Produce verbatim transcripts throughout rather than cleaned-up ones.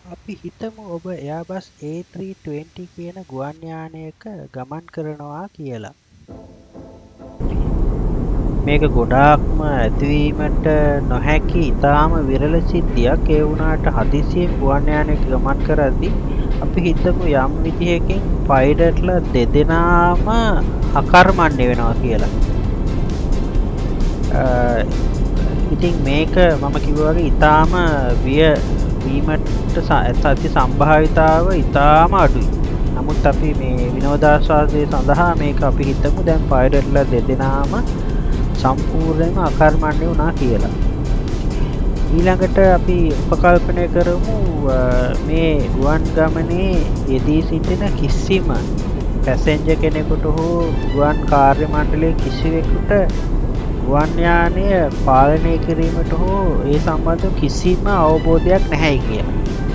අපි හිතමු ඔබ එයාබස් ඒ ත්‍රී ට්වෙන්ටි කියන ගුවන් යානයක ගමන් කරනවා කියලා. මේක ගොඩාක්ම ඇතිවීමට නොහැකි ඉතාම විරල සිද්ධියක්. ඒ වුණාට හදිසියෙන් ගුවන් යානයක ගමන් කරද්දී අපි හිතමු යම් විදිහකින් පයිලට්ලා දෙදෙනාම අකර්මණ්‍ය වෙනවා කියලා. ඉතින් මේක මම කිව්වා වගේ ඉතාම විය වීමට ඇති සම්භාවිතාව ඉතාම අඩුයි. නමුත් අපි මේ විනෝදාස්වාදය සඳහා මේක අපි හිතමු දැන් පයිලට්ලා දෙදෙනාම සම්පූර්ණයෙන්ම අකර්මණ්‍ය වුණා කියලා. ඊළඟට අපි උපකල්පනය කරමු මේ ගුවන් ගමනේ යෙදී සිටින කිසිම පැසෙන්ජර් කෙනෙකුට හෝ ගුවන් කාර්ය මණ්ඩලයේ කිසිවෙකුට ගුවන් යානය පාලනය කිරීමට හෝ ඒ සම්බන්ධව කිසිම අවබෝධයක් නැහැ කියලා.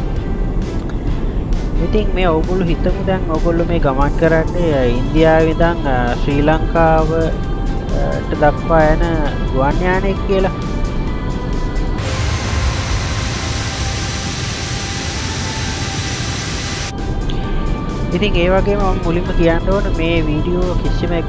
ඉතින් මේ ඔයගොල්ලෝ හිතමු දැන් ඔයගොල්ලෝ මේ ගමන් කරන්නේ ඉන්දියාවේ ඉඳන් ශ්‍රී ලංකාවට දක්වා යන ගුවන් යානයක් කියලා. ඉතින් ඒ වගේම මම මුලින්ම කියන්න ඕන මේ වීඩියෝ කිසිම එකක්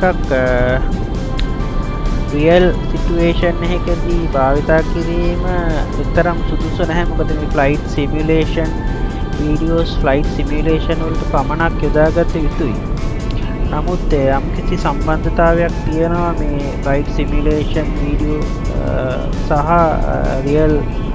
රියල් සිටුේෂන් එකකදී භාවිතා කිරීම විතරක් සුදුසු නැහැ. මොකද මේ flight simulation videos flight simulation වලට පමණක් යොදාගත යුතුයි. නමුත් යම් කිසි සම්බන්ධතාවයක් තියෙනවා මේ ෆ්ලයිට් සිමියුලේෂන් වීඩියෝ සහ රියල්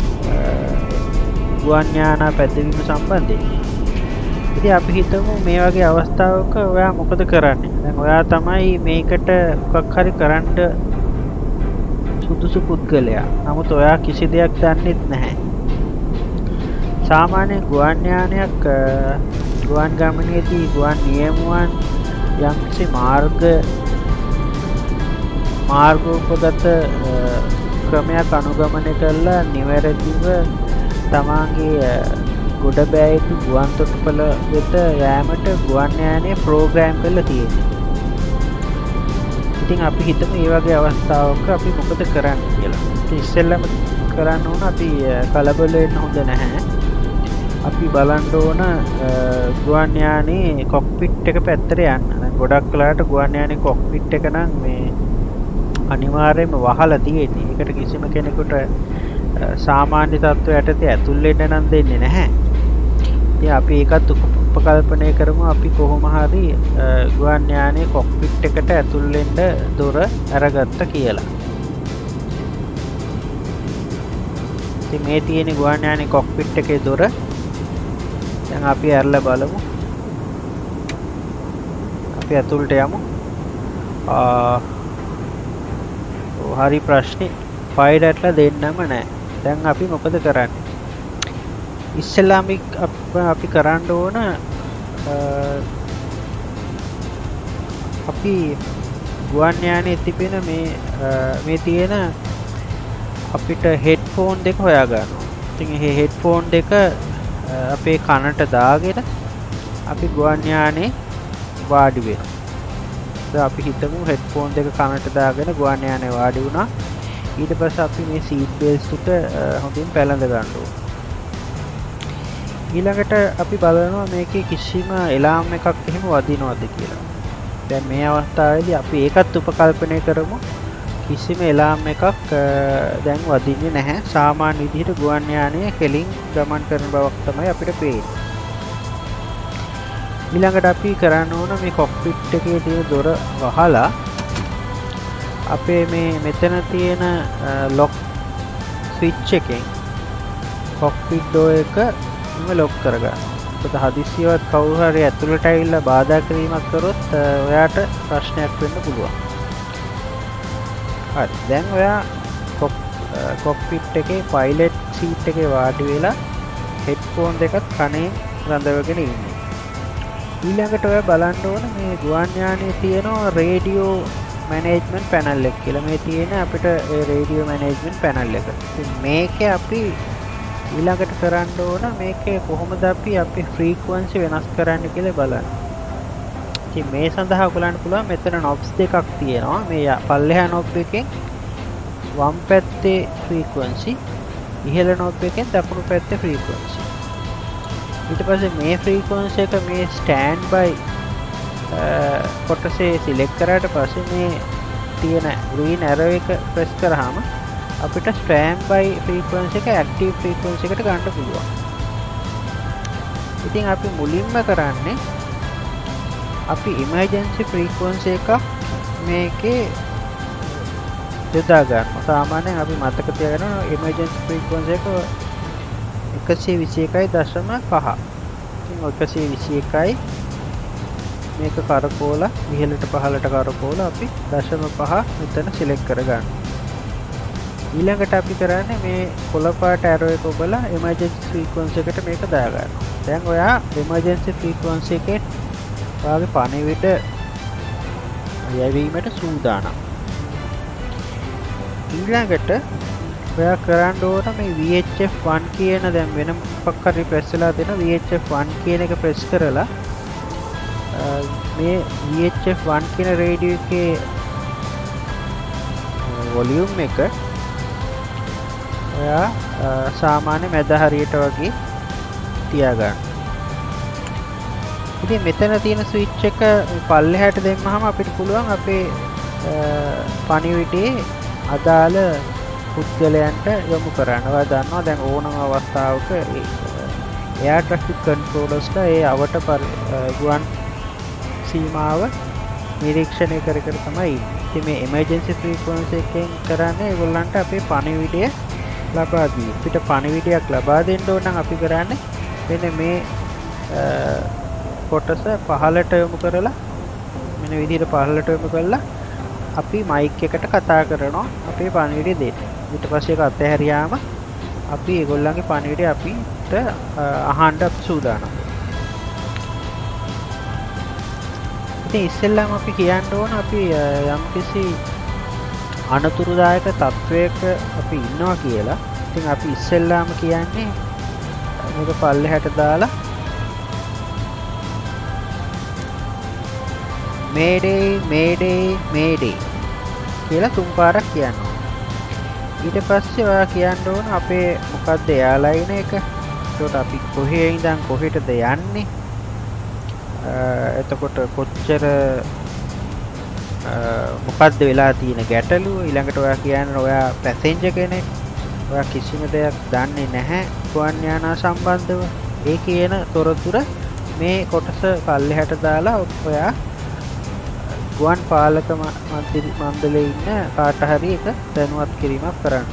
ගුවන් යාන පැදවීම සම්බන්ධයෙන්. ඉතින් අපි හිතමු මේ වගේ අවස්ථාවක ඔයා මොකද කරන්නේ? දැන් ඔයා තමයි මේකට මොකක් හරි කරන්න සුදුසු පුද්ගලයා. නමුත් ඔයා කිසි දෙයක් දන්නෙත් නැහැ. සාමාන්‍ය ගුවන් යානයක් ගුවන් ගමනේදී ගුවන් නියමුවන් යම්කිසි මාර්ග මාර්ගෝපගත ක්‍රමයක් අනුගමනය කරලා නිවැරදිව තමාගේ ගොඩ බෑ යුතු ගුවන් තොටුපළ වෙත යෑමට ගුවන් යානය ප්‍රෝග්‍රෑම් කරලා තියෙනවා. ඉතින් අපි හිතමු මේ වගේ අවස්ථාවක අපි මොකද කරන්න කියලා. ඉතින් ඉස්සෙල්ලාම කරන්න ඕන අපි කලබල වෙන්න හොඳ නැහැ. අපි බලන්න ඕන ගුවන් යානේ කොක්පිට් එක පැත්තට යන්න. දැන් ගොඩක් වෙලාවට ගුවන් යානේ කොක්පිට් එක නම් මේ අනිවාර්යයෙන්ම වහලා තියෙන්නේ. ඒකට කිසිම කෙනෙකුට සාමාන්‍ය තත්ත්වයට ඇතුල් වෙන්න නම් දෙන්නේ නැහැ. ඉතින් අපි ඒකත් උපකල්පනය කරමු. අපි කොහොම හරි ගුවන් යානේ කොක්පිට් එකට ඇතුල් වෙන්න දොර අරගත්ත කියලා. ඉතින් මේ තියෙන ගුවන් යානේ කොක්පිට් එකේ දොර. දැන් අපි ඇරලා බලමු. අපි ඇතුළට යමු. ආ හරි ප්‍රශ්නේ. පයිලට්ලා දෙන්නම නැහැ. දැන් අපි මොකද කරන්නේ? ඉස්සෙල්ලාම අපි කරන්න ඕන අපි ගුවන් යානයේ තිබෙන මේ මේ තියෙන අපිට හෙඩ්ෆෝන් දෙක හොයා ගන්නවා. ඉතින් මේ හෙඩ්ෆෝන් දෙක අපේ කනට දාගෙන අපි ගුවන් යානේ වාඩි වෙනවා. දැන් අපි හිතමු හෙඩ්ෆෝන් දෙක කනට දාගෙන ගුවන් යානේ වාඩි වුණා. ඊට පස්සේ අපි මේ සීට් බෙල්ට් එක හොඳින් පැලඳ ගන්න ඕනේ. ඊළඟට අපි බලනවා මේකේ කිසිම එලාම් එකක් එහෙම වදිනවද කියලා. දැන් මේ අවස්ථාවේදී අපි ඒකත් උපකල්පනය කරමු. කිසිම එලාම් එකක් දැන් වදින්නේ නැහැ. සාමාන්‍ය විදිහට ගුවන් යානය කෙලින් ගමන් කරන බවක් තමයි අපිට පේන්නේ. ඊළඟට අපි කරන්න ඕන මේ කොක්පිට් එකේ තියෙන දොර වහලා අපේ මේ මෙතන තියෙන ලොක් ස්විච් එකෙන් කොක්පිට් ඩෝර් එක ලොක් කරගන්න. මොකද හදිස්සියවත් කවුරු හරි ඇතුළට ඇවිල්ලා බාධා කිරීමක් කරොත් ඔයාට ප්‍රශ්නයක් වෙන්න පුළුවන්. හරි. දැන් ඔයා කොක්පිට් එකේ පයිලට් සීට් එකේ වාඩි වෙලා හෙඩ්ෆෝන් දෙකත් කනේ රඳවගෙන ඉන්නේ. ඊළඟට ඔයා බලන්න ඕන මේ ගුවන් යානයේ තියෙන රේඩියෝ මැනේජ්මන්ට් පැනල් එක කියලා. මේ තියෙන අපිට ඒ රේඩියෝ මැනේජ්මන්ට් පැනල් එක. ඉතින් මේකේ අපි ඊළඟට කරන්න ඕන මේකේ කොහොමද අපි අපේ ෆ්‍රීකවන්සි වෙනස් කරන්න කියලා බලන්න. ඉතින් මේ සඳහා ඔයගලන්ට පුළුවන් මෙතන knobs දෙකක් තියෙනවා. මේ පල්ලෙහා knob එකෙන් වම් පැත්තේ ෆ්‍රීකවන්සි, ඉහළ knob එකෙන් දකුණු පැත්තේ ෆ්‍රීකවන්සි. ඊට පස්සේ මේ ෆ්‍රීකවන්සි එක මේ ස්ටෑන්ඩ් බයි කොටසේ සිලෙක්ට් කරාට පස්සේ මේ තියෙන green arrow එක ප්‍රෙස් කරාම අපිට ස්ටෑන්ඩ් බයි ෆ්‍රීකවන්සි එක ඇක්ටිව් ෆ්‍රීකවන්සි එකට ගන්න පුළුවන්. ඉතින් අපි මුලින්ම කරන්නේ අපි emergency frequency එක මේකේ යොදා ගන්නවා. සාමාන්‍යයෙන් අපි මතක තියාගන්න emergency frequency එක එකසිය විසි එකයි දශම පහ. ඉතින් එකසිය විසි එකයි මේක කරකෝල ඉහළට පහළට කරකෝල අපි දශම පහ මෙතන සිලෙක්ට් කරගන්න. ඊළඟට අපි කරන්නේ මේ කොළ පාට arrow එක ඔබලා emergency frequency එකට මේක දාගන්නවා. දැන් ඔයා emergency frequency එකේ ඔයාගේ පණිවිඩ යැවීමට සූදානම්. ඊළඟට ඔයා කරන්න ඕන මේ V H F one කියන දැන් වෙන මොකක් හරි ප්‍රෙස් වෙලා දෙන V H F one කියන එක ප්‍රෙස් කරලා මේ V H F one කියන රේඩියෝ එකේ වොලියුම් එක ඔයා සාමාන්‍ය මැද හරියට වගේ තියාගන්න. ඉතින් මෙතන තියෙන ස්විච් එක පල්ලෙහාට දෙන්නම අපිට පුළුවන් අපේ පණිවිඩයේ අදාළ පුද්ගලයන්ට යොමු කරන්න. ඔයා දන්නවා දැන් ඕනම අවස්ථාවක එයාර් ට්‍රැෆික් කන්ට්‍රෝලර්ස්ලා ඒ අවට ගුවන් සීමාව නිරීක්ෂණය කර කර තමයි ඉන්නේ. ඉතින් මේ එමර්ජන්සි ෆ්‍රීකවන්සි එකෙන් කරන්නේ ඒගොල්ලන්ට අපේ පණිවිඩය ලබා දී. අපිට පණිවිඩයක් ලබා දෙන්න ඕන නම් අපි කරන්නේ මෙන්න මේ කොටස පහළට යොමු කරලා මෙන්න විදිහට පහළට යොමු කරලා අපි මයික් එකට කතා කරනවා අපේ පණිවිඩය දෙන්න. ඊට පස්සේ ඒක අතහැරියාම අපි ඒගොල්ලන්ගේ පණිවිඩය අපිට අහන්න සූදානම්. ඉතින් ඉස්සෙල්ලාම අපි කියන්න ඕන අපි යම්කිසි අනතුරුදායක තත්වයක අපි ඉන්නවා කියලා. ඉතින් අපි ඉස්සෙල්ලාම කියන්නේ මේක පල්ලෙහාට දාලා Mayday Mayday Mayday කියලා තුන් පාරක් කියනවා. ඊට පස්සේ ඔයා කියන්න ඕන අපේ මොකක්ද එයාලයින් එක. ඒකට අපි කොහේ ඉඳන් කොහෙටද යන්නේ? එතකොට කොච්චර මොකක්ද වෙලා තියෙන ගැටලුව? ඊළඟට ඔයා කියන්නේ ඔයා පැසෙන්ජර් කෙනෙක්. ඔයා කිසිම දෙයක් දන්නේ නැහැ ගුවන් යානා සම්බන්ධව. ඒ කියන තොරතුර මේ කොටස පල්ලෙහාට දාලා ඔයා ගුවන් පාලක මණ්ඩලයේ ඉන්න කාට හරි එක දැනුවත් කිරීමක් කරන්න.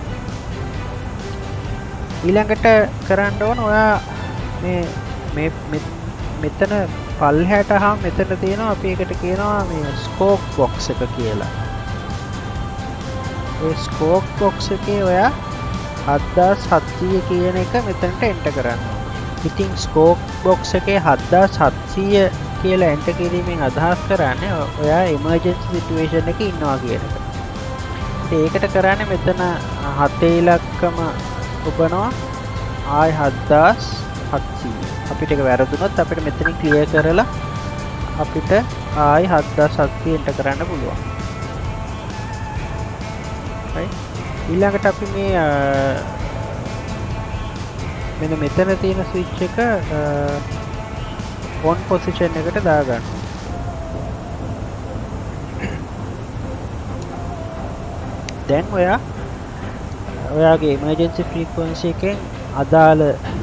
ඊළඟට කරන්න ඕන ඔයා මේ මේ මෙතන පල්ලෙහාට හා මෙතන තියෙනවා අපි ඒකට කියනවා මේ ස්කෝප් බොක්ස් එක කියලා. ඒ ස්කෝප් බොක්ස් එකේ ඔයා හත්දාස් හත්සීය කියන එක මෙතනට එන්ටර් කරන්න. ඉතින් ස්කෝප් බොක්ස් එකේ හත්දාස් හත්සීය කියලා එන්ටර් කිරීමෙන් අදහස් කරන්නේ ඔයා එමර්ජන්සි සිටුේෂන් එකේ ඉන්නවා කියන එක. ඉතින් ඒකට කරන්නේ මෙතන හතේ ඉලක්කම ඔබනවා ආයි හත්දාස් හත්සීය. අපිට ඒක වැරදුනොත් අපිට මෙතනින් ක්ලියර් කරලා අපිට ආයි හත්දාස් හත්සීය එන්ටර් කරන්න පුළුවන්. right ඊළඟට අපි මේ මෙන්න මෙතන තියෙන ස්විච් එක on position එකට දාගන්න. දැන් ඔයා ඔයාගේ emergency frequency එකෙන් අදාළ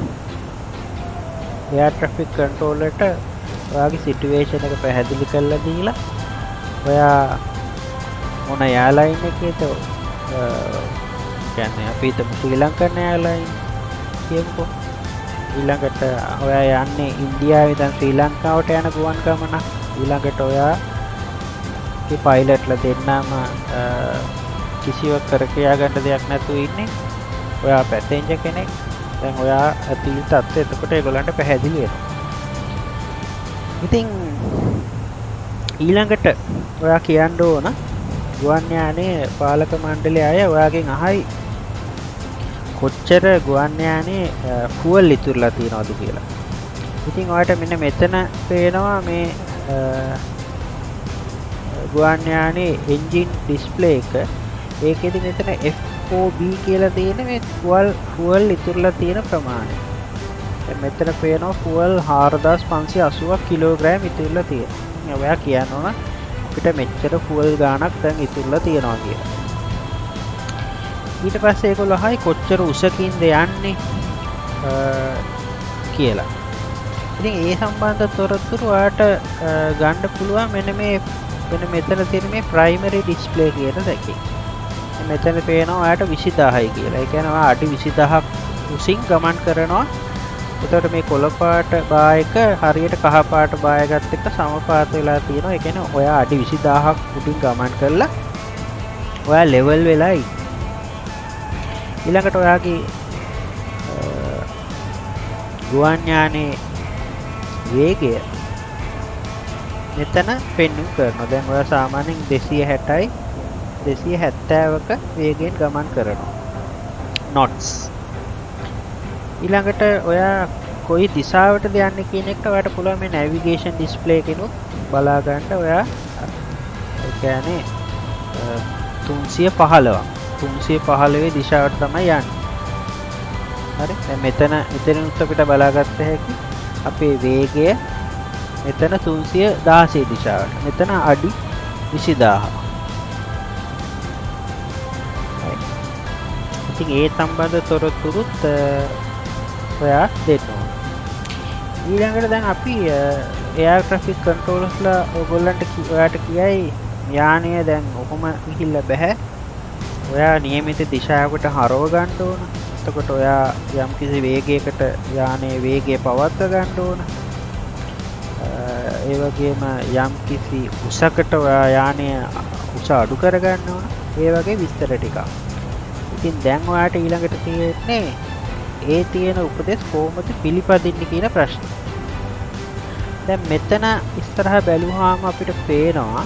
air traffic controller ට ඔයාගේ situation එක පැහැදිලි කරලා දීලා ඔයා මොන airline එකේද කියන්නේ අපි හිතමු ශ්‍රී ලංකන් airline කියමුකෝ. ඊළඟට ඔයා යන්නේ ඉන්දියාවේ ඉඳන් ශ්‍රී ලංකාවට යන ගුවන් ගමන. ඊළඟට ඔයාගේ පයිලට්ලා දෙන්නම කිසිවක් කර කියා ගන්න දෙයක් නැතුව ඉන්නේ. ඔයා පැසෙන්ජර් කෙනෙක්. දැන් ඔයා ඇතුළේ තත්ත්වය එතකොට ඒගොල්ලන්ට පැහැදිලි වෙනවා. ඉතින් ඊළඟට ඔයා කියන්න ඕන ගුවන් යානයේ පාලක මණ්ඩලයේ අය ඔයාගෙන් අහයි කොච්චර ගුවන් යානයේ ෆුවල් ඉතුරුලා තියෙනවද කියලා. ඉතින් ඔයාලට මෙන්න මෙතන පේනවා මේ ගුවන් යානයේ එන්ජින් ඩිස්ප්ලේ එක. ඒකෙදි මෙතන F O B කියලා තියෙන මේ ෆුවල් ෆුවල් ඉතුරුලා තියෙන ප්‍රමාණය. මෙතන පේනවා ෆුවල් හාරදාස් පන්සිය අසූවක් කිලෝග්‍රෑම් ඉතුරුලා තියෙනවා. ඔයා කියනවා අපිට මෙච්චර ෆුවල් ගාණක් දැන් ඉතුරුලා තියෙනවා කියලා. ඊට පස්සේ ඒගොල්ලෝ අහයි කොච්චර උසකින්ද යන්නේ කියලා. ඉතින් ඒ සම්බන්ධ තොරතුරු ඔයාට ගන්න පුළුවන් මෙන්න මේ වෙන මෙතන තියෙන මේ ප්‍රයිමරි ඩිස්ප්ලේ කියන දෙකේ. මෙතන පේනවා ඔයාට විසිදාහයි කියලා. ඒ කියන්නේ ඔයා අඩි විසිදාහක් උසින් ගමන් කරනවා. එතකොට මේ කොළ පාට බායක හරියට කහ පාට බායකත් එක්ක සමපාත වෙලා තියෙනවා. ඒ කියන්නේ ඔයා අඩි විසිදාහක් උඩින් ගමන් කරලා ඔයා ලෙවල් වෙලා ඉන්නේ. ඊළඟට ඔයාගේ ගුවන් යානයේ වේගය මෙතන පෙන්වු කරනවා. දැන් ඔයා සාමාන්‍යයෙන් දෙසිය හැටයි දෙසිය හැත්තෑවක වේගයෙන් ගමන් කරනවා. knots. ඊළඟට ඔයා කොයි දිශාවටද යන්නේ කියන එකට ඔයාට පුළුවන් මේ නැවිගේෂන් ඩිස්ප්ලේ කෙනුත් බලා ගන්න. ඔයා ඒ කියන්නේ තුන්සිය පහළොව තුන්සිය පහළොව දිශාවට තමයි යන්නේ. හරි. දැන් මෙතන මෙතනින් අපිට බලාගත්ත හැකි අපේ වේගය මෙතන තුන්සිය දහසය දිශාවට. මෙතන අඩි විසිදාහ. ඉතින් ඒ සම්බන්ධ තොරතුරුත් ඔයා දෙන්න ඕන. ඊළඟට දැන් අපි එයාර් ට්‍රැෆික් කන්ට්‍රෝලර්ස්ලා ඔයගොල්ලන්ට ඔයාට කියයි යානය දැන් ඔහොම ගිහිල්ලා බෑ. ඔයා නියමිත දිශාවකට හරව ගන්න ඕන. එතකොට ඔයා යම්කිසි වේගයකට යානයේ වේගය පවත්වා ගන්න ඕන. ඒ වගේම යම්කිසි උසකට ඔයා යානය උස අඩු කර ගන්න ඕන. ඒ වගේ විස්තර ටිකක්. ඉතින් දැන් ඔයාට ඊළඟට තියෙන්නේ ඒ තියෙන උපදෙස් කොහොමද පිළිපදින්නේ කියන ප්‍රශ්නේ. දැන් මෙතන ඉස්සරහ බැලුවාම අපිට පේනවා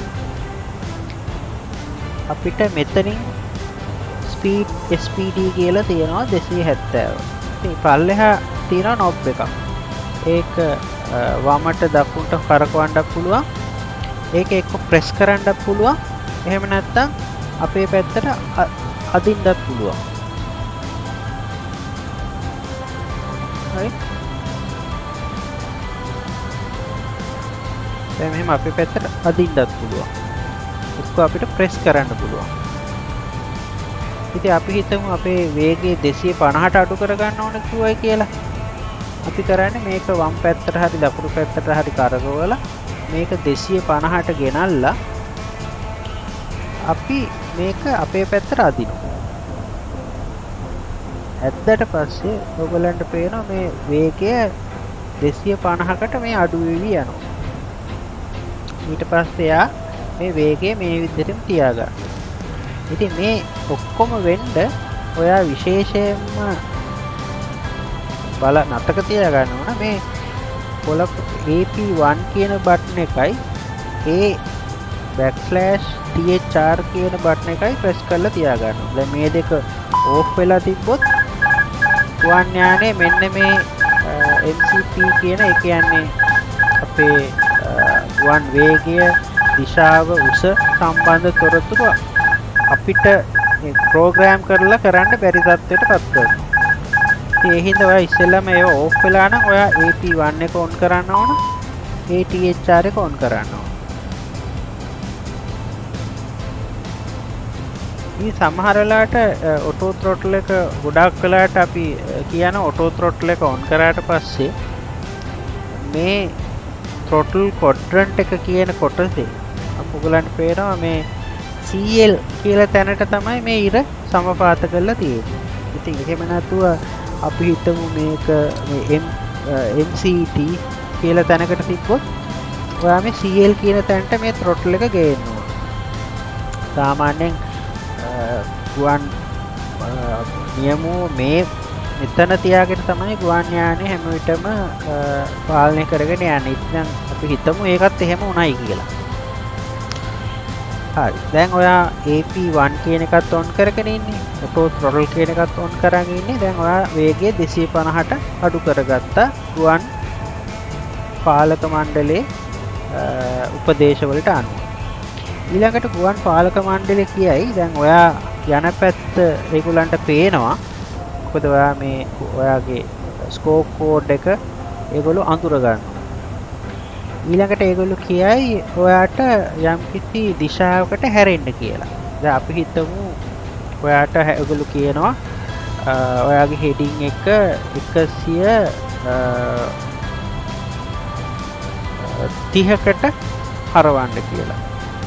අපිට මෙතනින් ස්පීඩ් S P D කියලා තියෙනවා දෙසිය හැත්තෑව. ඉතින් පල්ලෙහා තියෙනවා නොබ් එකක්. ඒක වමට දකුණට කරකවන්නත් පුළුවන්. ඒක එක්ක ප්‍රෙස් කරන්නත් පුළුවන්. එහෙම නැත්නම් අපේ පැත්තට අදින්නත් පුළුවන්. හරි. දැන් මෙහෙම අපේ පැත්තට අදින්නත් පුළුවන්. එක්ක අපිට ප්‍රෙස් කරන්න පුළුවන්. ඉතින් අපි හිතමු අපේ වේගය දෙසිය පනහට අඩු කරගන්න ඕන කිව්වයි කියලා. අපි කරන්නේ මේක වම් පැත්තට හරි දකුණු පැත්තට හරි කරකවලා මේක දෙසිය පනහට ගෙනල්ලා අපි මේක අපේ පැත්තට අදිනවා. ඇද්දට පස්සේ ඔයගලන්ට පේනවා මේ වේගය දෙසිය පනහකට මේ අඩු වෙවි යනවා. ඊට පස්සේ යා මේ වේගය මේ විදිහටම තියාගන්න. ඉතින් මේ ඔක්කොම වෙන්න ඔයා විශේෂයෙන්ම බල නතක තියාගන්න ඕන මේ කොළ A P one කියන බටන් එකයි A backslash T H R කියන බටන් එකයි ප්‍රෙස් කරලා තියාගන්න. දැන් මේ දෙක ඕෆ් වෙලා තිබ්බොත් ගුවන් යානේ මෙන්න මේ M C P කියන ඒ කියන්නේ අපේ ගුවන් වේගය දිශාව උස සම්බන්ධ තොරතුරු අපිට ප්‍රෝග්‍රෑම් කරලා කරන්න බැරි තත්ත්වයට පත් කරනවා. ඉතින් ඒ හින්දා ඔයා ඉස්සෙල්ලාම ඒව ඕෆ් වෙලා නම් ඔයා A P one එක ඔන් කරන්න ඕන. A T H R එක ඔන් කරන්න ඕන. මේ සමහර වෙලාවට ඔටෝ ත්‍රොටල් එක ගොඩක් වෙලාවට අපි කියන ඔටෝ ත්‍රොටල් එක ඔන් කරාට පස්සේ මේ ත්‍රොටල් ක්වොඩ්‍රන්ට් එක කියන කොටසේ ඔයගලන්ට පේනවා මේ C L කියලා තැනට තමයි මේ ඉර සමපාත කරලා තියෙන්නේ. ඉතින් එහෙම නැතුව අපි හිතමු මේක මේ M C T කියලා තැනකට තිබ්බොත් ඔයා මේ C L කියන තැනට මේ ත්‍රොටල් එක ගේන්න ඕන. සාමාන්‍යයෙන් ගුවන් නියමෝ මේ මෙතන තියාගෙන තමයි ගුවන් යානේ හැම විටම පාලනය කරගෙන යන්නේ. ඉතින් අපි හිතමු ඒකත් එහෙම උණයි කියලා. හරි. දැන් ඔයා A P one කියන එකත් ඔන් කරගෙන ඉන්නේ. ඔටෝ ත්‍රොටල් කියන එකත් ඔන් කරගෙන ඉන්නේ. දැන් ඔයා වේගය දෙසිය පනහට අඩු කරගත්තා ගුවන් පාලක මණ්ඩලයේ උපදේශ වලට අනුව. ඊළඟට ගුවන් පාලක මණ්ඩලය කියයි දැන් ඔයා යන පැත්ත ඒගොල්ලන්ට පේනවා. මොකද ඔයා මේ ඔයාගේ ස්කෝප් කෝඩ් එක ඒගොල්ලෝ අඳුර ගන්නවා. ඊළඟට ඒගොල්ලෝ කියයි ඔයාට යම්කිසි දිශාවකට හැරෙන්න කියලා. දැන් අපි හිතමු ඔයාට ඒගොල්ලෝ කියනවා ඔයාගේ හෙඩින් එක එකසිය තිහකට හරවන්න කියලා.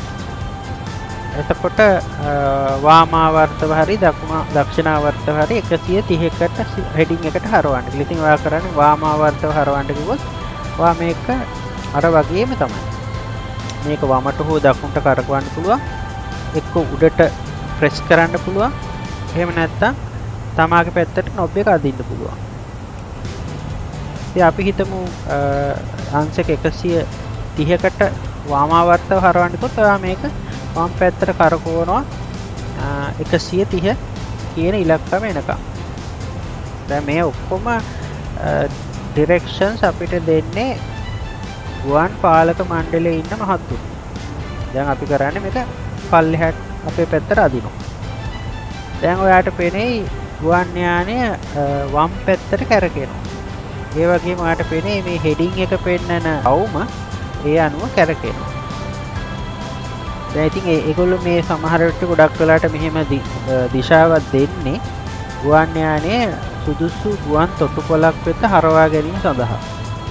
එතකොට වාමාවර්තව හරි දක්ෂිණාවර්තව හරි එකසිය තිහකට හෙඩින් එකට හරවන්න. ඉතින් ඔයා කරන්නේ වාමාවර්තව හරවන්න කිව්වොත් ඔයා මේක අර වගේම තමයි. මේක වමට හෝ දකුණට කරකවන්න පුළුවන්. එක්ක උඩට ප්‍රෙස් කරන්න පුළුවන්. එහෙම නැත්නම් තමාගේ පැත්තට නොබ් එක අදින්න පුළුවන්. ඉතින් අපි හිතමු අංශක එකසිය තිහකට වාමාවර්තව හරවන්න කිව්වොත් ඔයා මේක වම් පැත්තට කරකවනවා එකසිය තිහ කියන ඉලක්කම එනකම්. දැන් මේ ඔක්කොම ඩිරෙක්ෂන්ස් අපිට දෙන්නේ ගුවන් පාලක මණ්ඩලයේ ඉන්න මහත්තුරු. දැන් අපි කරන්නේ මේක පල්ලෙහාට අපේ පැත්තට අදිනවා. දැන් ඔයාට පේන්නේ ගුවන් යානය වම් පැත්තට කැරකෙනවා. ඒ වගේම ඔයාට පේන්නේ මේ හෙඩින් එක පෙන්නන අවුම ඒ අනුව කැරකෙනවා. දැන් ඉතින් ඒගොල්ලෝ මේ සමහර විට ගොඩක් වෙලාට මෙහෙම දිශාවක් දෙන්නේ ගුවන් යානය සුදුසු ගුවන් තොටුපළක් වෙත හරවා ගැනීම සඳහා.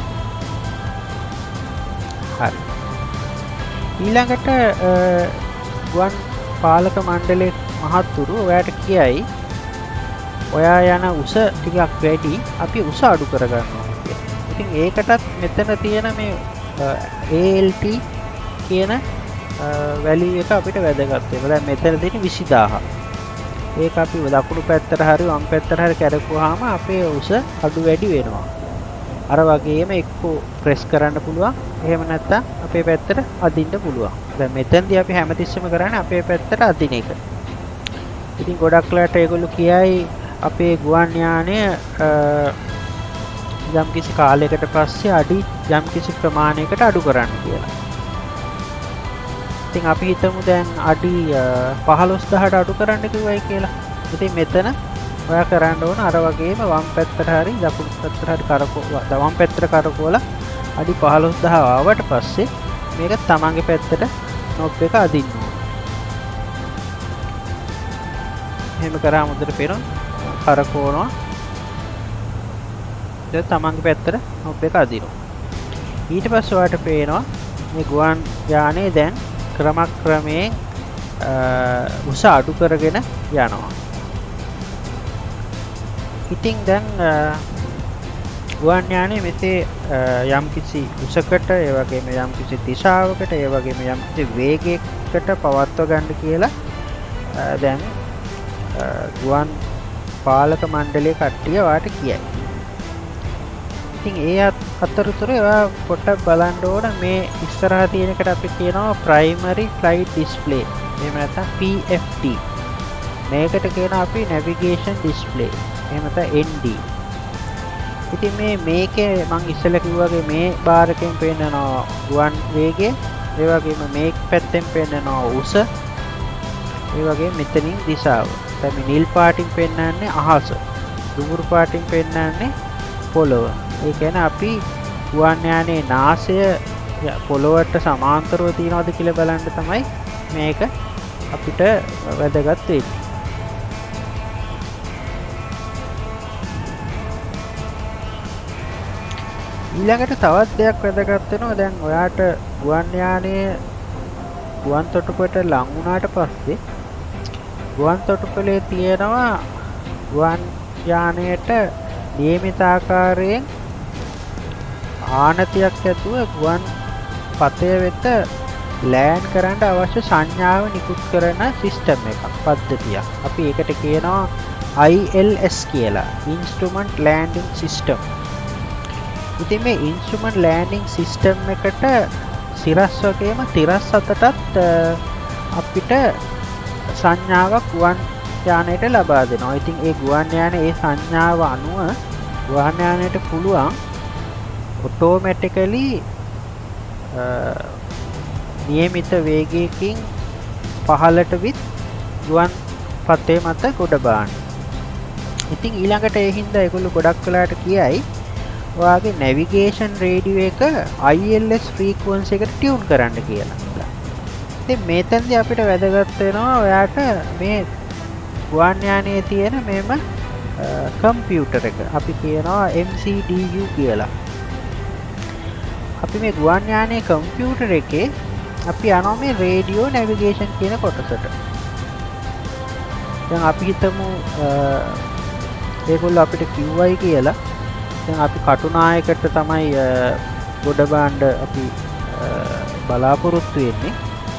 හරි. ඊළඟට ගුවන් පාලක මණ්ඩලයේ මහත්තුරු ඔයාට කියයි ඔයා යන උස ටිකක් වැඩි අපි උස අඩු කරගන්නවා කියලා. ඉතින් ඒකටත් මෙතන තියෙන මේ A L T කියන වැලියු එක අපිට වැදගත් වෙනවා. දැන් මෙතන තියෙන විසිදාහ. ඒක අපි දකුණු පැත්තට හරි වම් පැත්තට හරි කැරකුවාම අපේ උස අඩු වැඩි වෙනවා. අර වගේම එක්කෝ ප්‍රෙස් කරන්න පුළුවන්. එහෙම නැත්නම් අපේ පැත්තට අදින්න පුළුවන්. දැන් මෙතෙන්දී අපි හැමතිස්සෙම කරන්නේ අපේ පැත්තට අදින එක. ඉතින් ගොඩක් වෙලාට ඒගොල්ලෝ කියයි අපේ ගුවන් යානය යම් කිසි කාලයකට පස්සේ අඩි යම් කිසි ප්‍රමාණයකට අඩු කරන්න කියලා. ඉතින් අපි හිතමු දැන් අඩි පහළොස් දහසට අඩු කරන්න කිව්වයි කියලා. ඉතින් මෙතන ඔයා කරන්න ඕන අර වගේම වම් පැත්තට හරි දකුණු පැත්තට හරි කරකවලා වම් පැත්තට කරකවලා අඩි පහළොස් දහස ආවට පස්සේ මේක තමන්ගේ පැත්තට නොබ් එක අදින්න ඕන. එහෙම කරාම උදේට පේනවා කරකවනවා. දැන් තමන්ගේ පැත්තට නොබ් එක අදිනවා. ඊට පස්සේ ඔයාලට පේනවා මේ ගුවන් යානේ දැන් ක්‍රමක්‍රමයෙන් උස අඩු කරගෙන යනවා. ඉතින් දැන් ගුවන් යානේ මෙසේ යම් කිසි උසකට ඒ වගේම යම් කිසි දිශාවකට ඒ වගේම යම් කිසි වේගයකට පවත්ව ගන්න කියලා දැන් ගුවන් පාලක මණ්ඩලයේ කට්ටිය වාට කියයි. ඉතින් ඒ අතරතුර ඔයා පොඩ්ඩක් බලන්න ඕන මේ ඉස්සරහා තියෙන එකට අපි කියනවා primary flight display. එහෙම නැත්නම් P F D. මේකට කියනවා අපි navigation display. එහෙම නැත්නම් N D. ඉතින් මේ මේකේ මම ඉස්සෙල්ලා කිව්වා වගේ මේ බාර් එකෙන් පෙන්නනවා ගුවන් වේගය. ඒ වගේම මේ පැත්තෙන් පෙන්නනවා උස. ඒ වගේම මෙතනින් දිශාව. දැන් මේ නිල් පාටින් පෙන්නන්නේ අහස. දුඹුරු පාටින් පෙන්නන්නේ පොළොව. ඒ කියන්නේ අපි ගුවන් යානයේ නාසය පොළොවට සමාන්තරව තියනවාද කියලා බලන්න තමයි මේක අපිට වැදගත් වෙන්නේ. ඊළඟට තවත් දෙයක් වැදගත් වෙනවා. දැන් ඔයාට ගුවන් යානයේ ගුවන් තොටුපළට ලං වුණාට පස්සේ ගුවන් තොටුපළේ තියෙනවා ගුවන් යානයට නියමිත ආකාරයෙන් ආනතියක් ඇතුව ගුවන් පතය වෙත ලෑන්ඩ් කරන්න අවශ්‍ය සංඥාව නිකුත් කරන සිස්ටම් එකක් පද්ධතියක්. අපි ඒකට කියනවා I L S කියලා. Instrument Landing System. ඉතින් මේ Instrument Landing System එකට සිරස් වගේම තිරස් අතටත් අපිට සංඥාවක් ගුවන් යානයට ලබා දෙනවා. ඉතින් ඒ ගුවන් යානයේ ඒ සංඥාව අනුව ගුවන් යානයට පුළුවන් ඔටෝමැටිකලි නියමිත වේගයකින් පහළට විත් ගුවන් පතේ මත ගොඩ බාන්න. ඉතින් ඊළඟට ඒ හින්දා ඒගොල්ලෝ ගොඩක් වෙලාට කියයි ඔයාගේ නැවිගේෂන් රේඩියෝ එක I L S ෆ්‍රීකවන්සි එකට ටියුන් කරන්න කියලා. ඉතින් මේතෙන්දී අපිට වැදගත් වෙනවා ඔයාට මේ ගුවන් යානයේ තියෙන මේම කම්පියුටර් එක. අපි කියනවා M C D U කියලා. අපි මේ ගුවන් යානයේ කම්පියුටර් එකේ අපි යනවා මේ රේඩියෝ නැවිගේෂන් කියන කොටසට. දැන් අපි හිතමු ඒගොල්ලෝ අපිට කිව්වයි කියලා. දැන් අපි කටුනායකට තමයි ගොඩ බාණ්ඩ අපි බලාපොරොත්තු වෙන්නේ.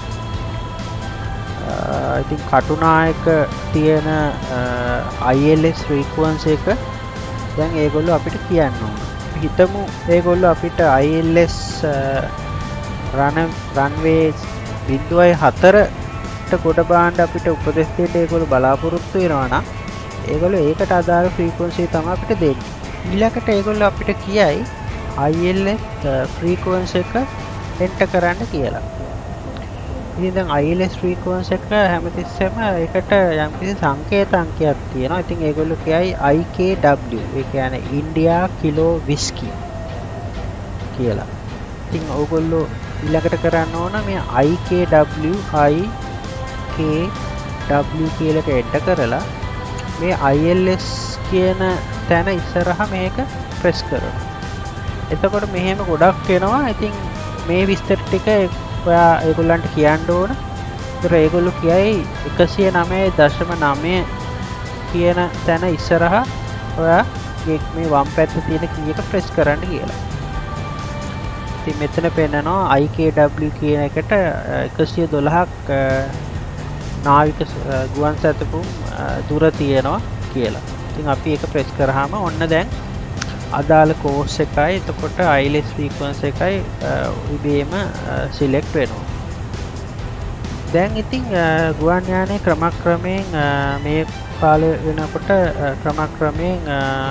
ඉතින් කටුනායක තියෙන I L S ෆ්‍රීකවන්සි එක දැන් ඒගොල්ලෝ අපිට කියන්න ඕන. අපි හිතමු ඒගොල්ලෝ අපිට I L S රන් රන්වේ බිංදුවයි හතරට ගොඩ බාණ්ඩ අපිට උපදෙස් දෙන්න ඒගොල්ලෝ බලාපොරොත්තු වෙනවා නම් ඒගොල්ලෝ ඒකට අදාළ ෆ්‍රීකවන්සි තමයි අපිට දෙන්නේ. ඊළඟට ඒගොල්ලෝ අපිට කියයි I L S ෆ්‍රීකවන්සි එක එන්ටර් කරන්න කියලා. ඉතින් දැන් I L S ෆ්‍රීකවන්සි එක හැමතිස්සෙම ඒකට යම්කිසි සංකේත අංකයක් තියෙනවා. ඉතින් ඒගොල්ලෝ කියයි I K W. ඒ කියන්නේ ඉන්දියා කිලෝ විස්කි කියලා. ඉතින් ඕගොල්ලෝ ඊළඟට කරන්න ඕන මේ I K W I K W කියලා එක එන්ටර් කරලා මේ I L S කියන තැන ඉස්සරහා මේක ප්‍රෙස් කරනවා. එතකොට මෙහෙම ගොඩක් එනවා. ඉතින් මේ විස්තර ටික ඔයා ඒගොල්ලන්ට කියන්න ඕන. ඒතර ඒගොල්ලෝ කියයි එකසිය නවය දශම නවය කියන තැන ඉස්සරහා ඔයා මේ වම් පැත්තේ තියෙන කී එක ප්‍රෙස් කරන්න කියලා. ඉතින් මෙතන පෙන්නනවා I K W කියන එකට එකසිය දොළහක් නාවික ගුවන් සැතපුම් දුර තියෙනවා කියලා. ඉතින් අපි ඒක ප්‍රෙස් කරාම ඔන්න දැන් අදාළ කෝස් එකයි එතකොට I L S ෆ්‍රීකවන්සි එකයි ඉබේම සිලෙක්ට් වෙනවා. දැන් ඉතින් ගුවන් යානයේ ක්‍රමක්‍රමයෙන් මේ කාලේ වෙනකොට ක්‍රමක්‍රමයෙන්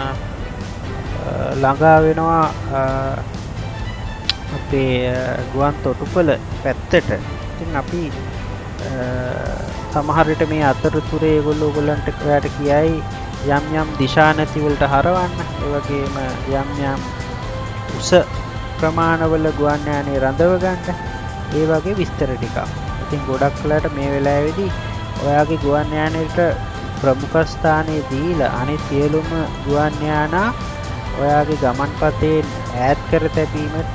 ළඟා වෙනවා අපේ ගුවන් තොටුපළ පැත්තට. ඉතින් අපි සමහර විට මේ අතරතුරේ ඒගොල්ලෝ ඔයගොල්ලන්ට ඔයාලට කියයි යම් යම් දිශා නැති වලට හරවන්න. ඒ වගේම යම් යම් උස ප්‍රමාණවල ගුවන් යානයේ රඳව ගන්න. ඒ වගේ විස්තර ටිකක්. ඉතින් ගොඩක් වෙලාවට මේ වෙලාවේදී ඔයාගේ ගුවන් යානයට ප්‍රමුඛ ස්ථානයේ දීලා අනිත් සියලුම ගුවන් යානා ඔයාගේ ගමන්පතේ ඈඩ් කර තැබීමට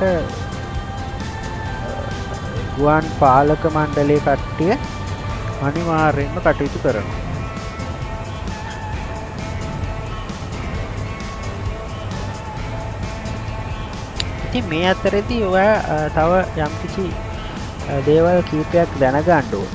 ගුවන් පාලක මණ්ඩලයේ කට්ටිය අනිවාර්යයෙන්ම කටයුතු කරනවා. ඉතින් මේ අතරේදී ඔයා තව යම්කිසි දේවල් කීපයක් දැනගන්න ඕන.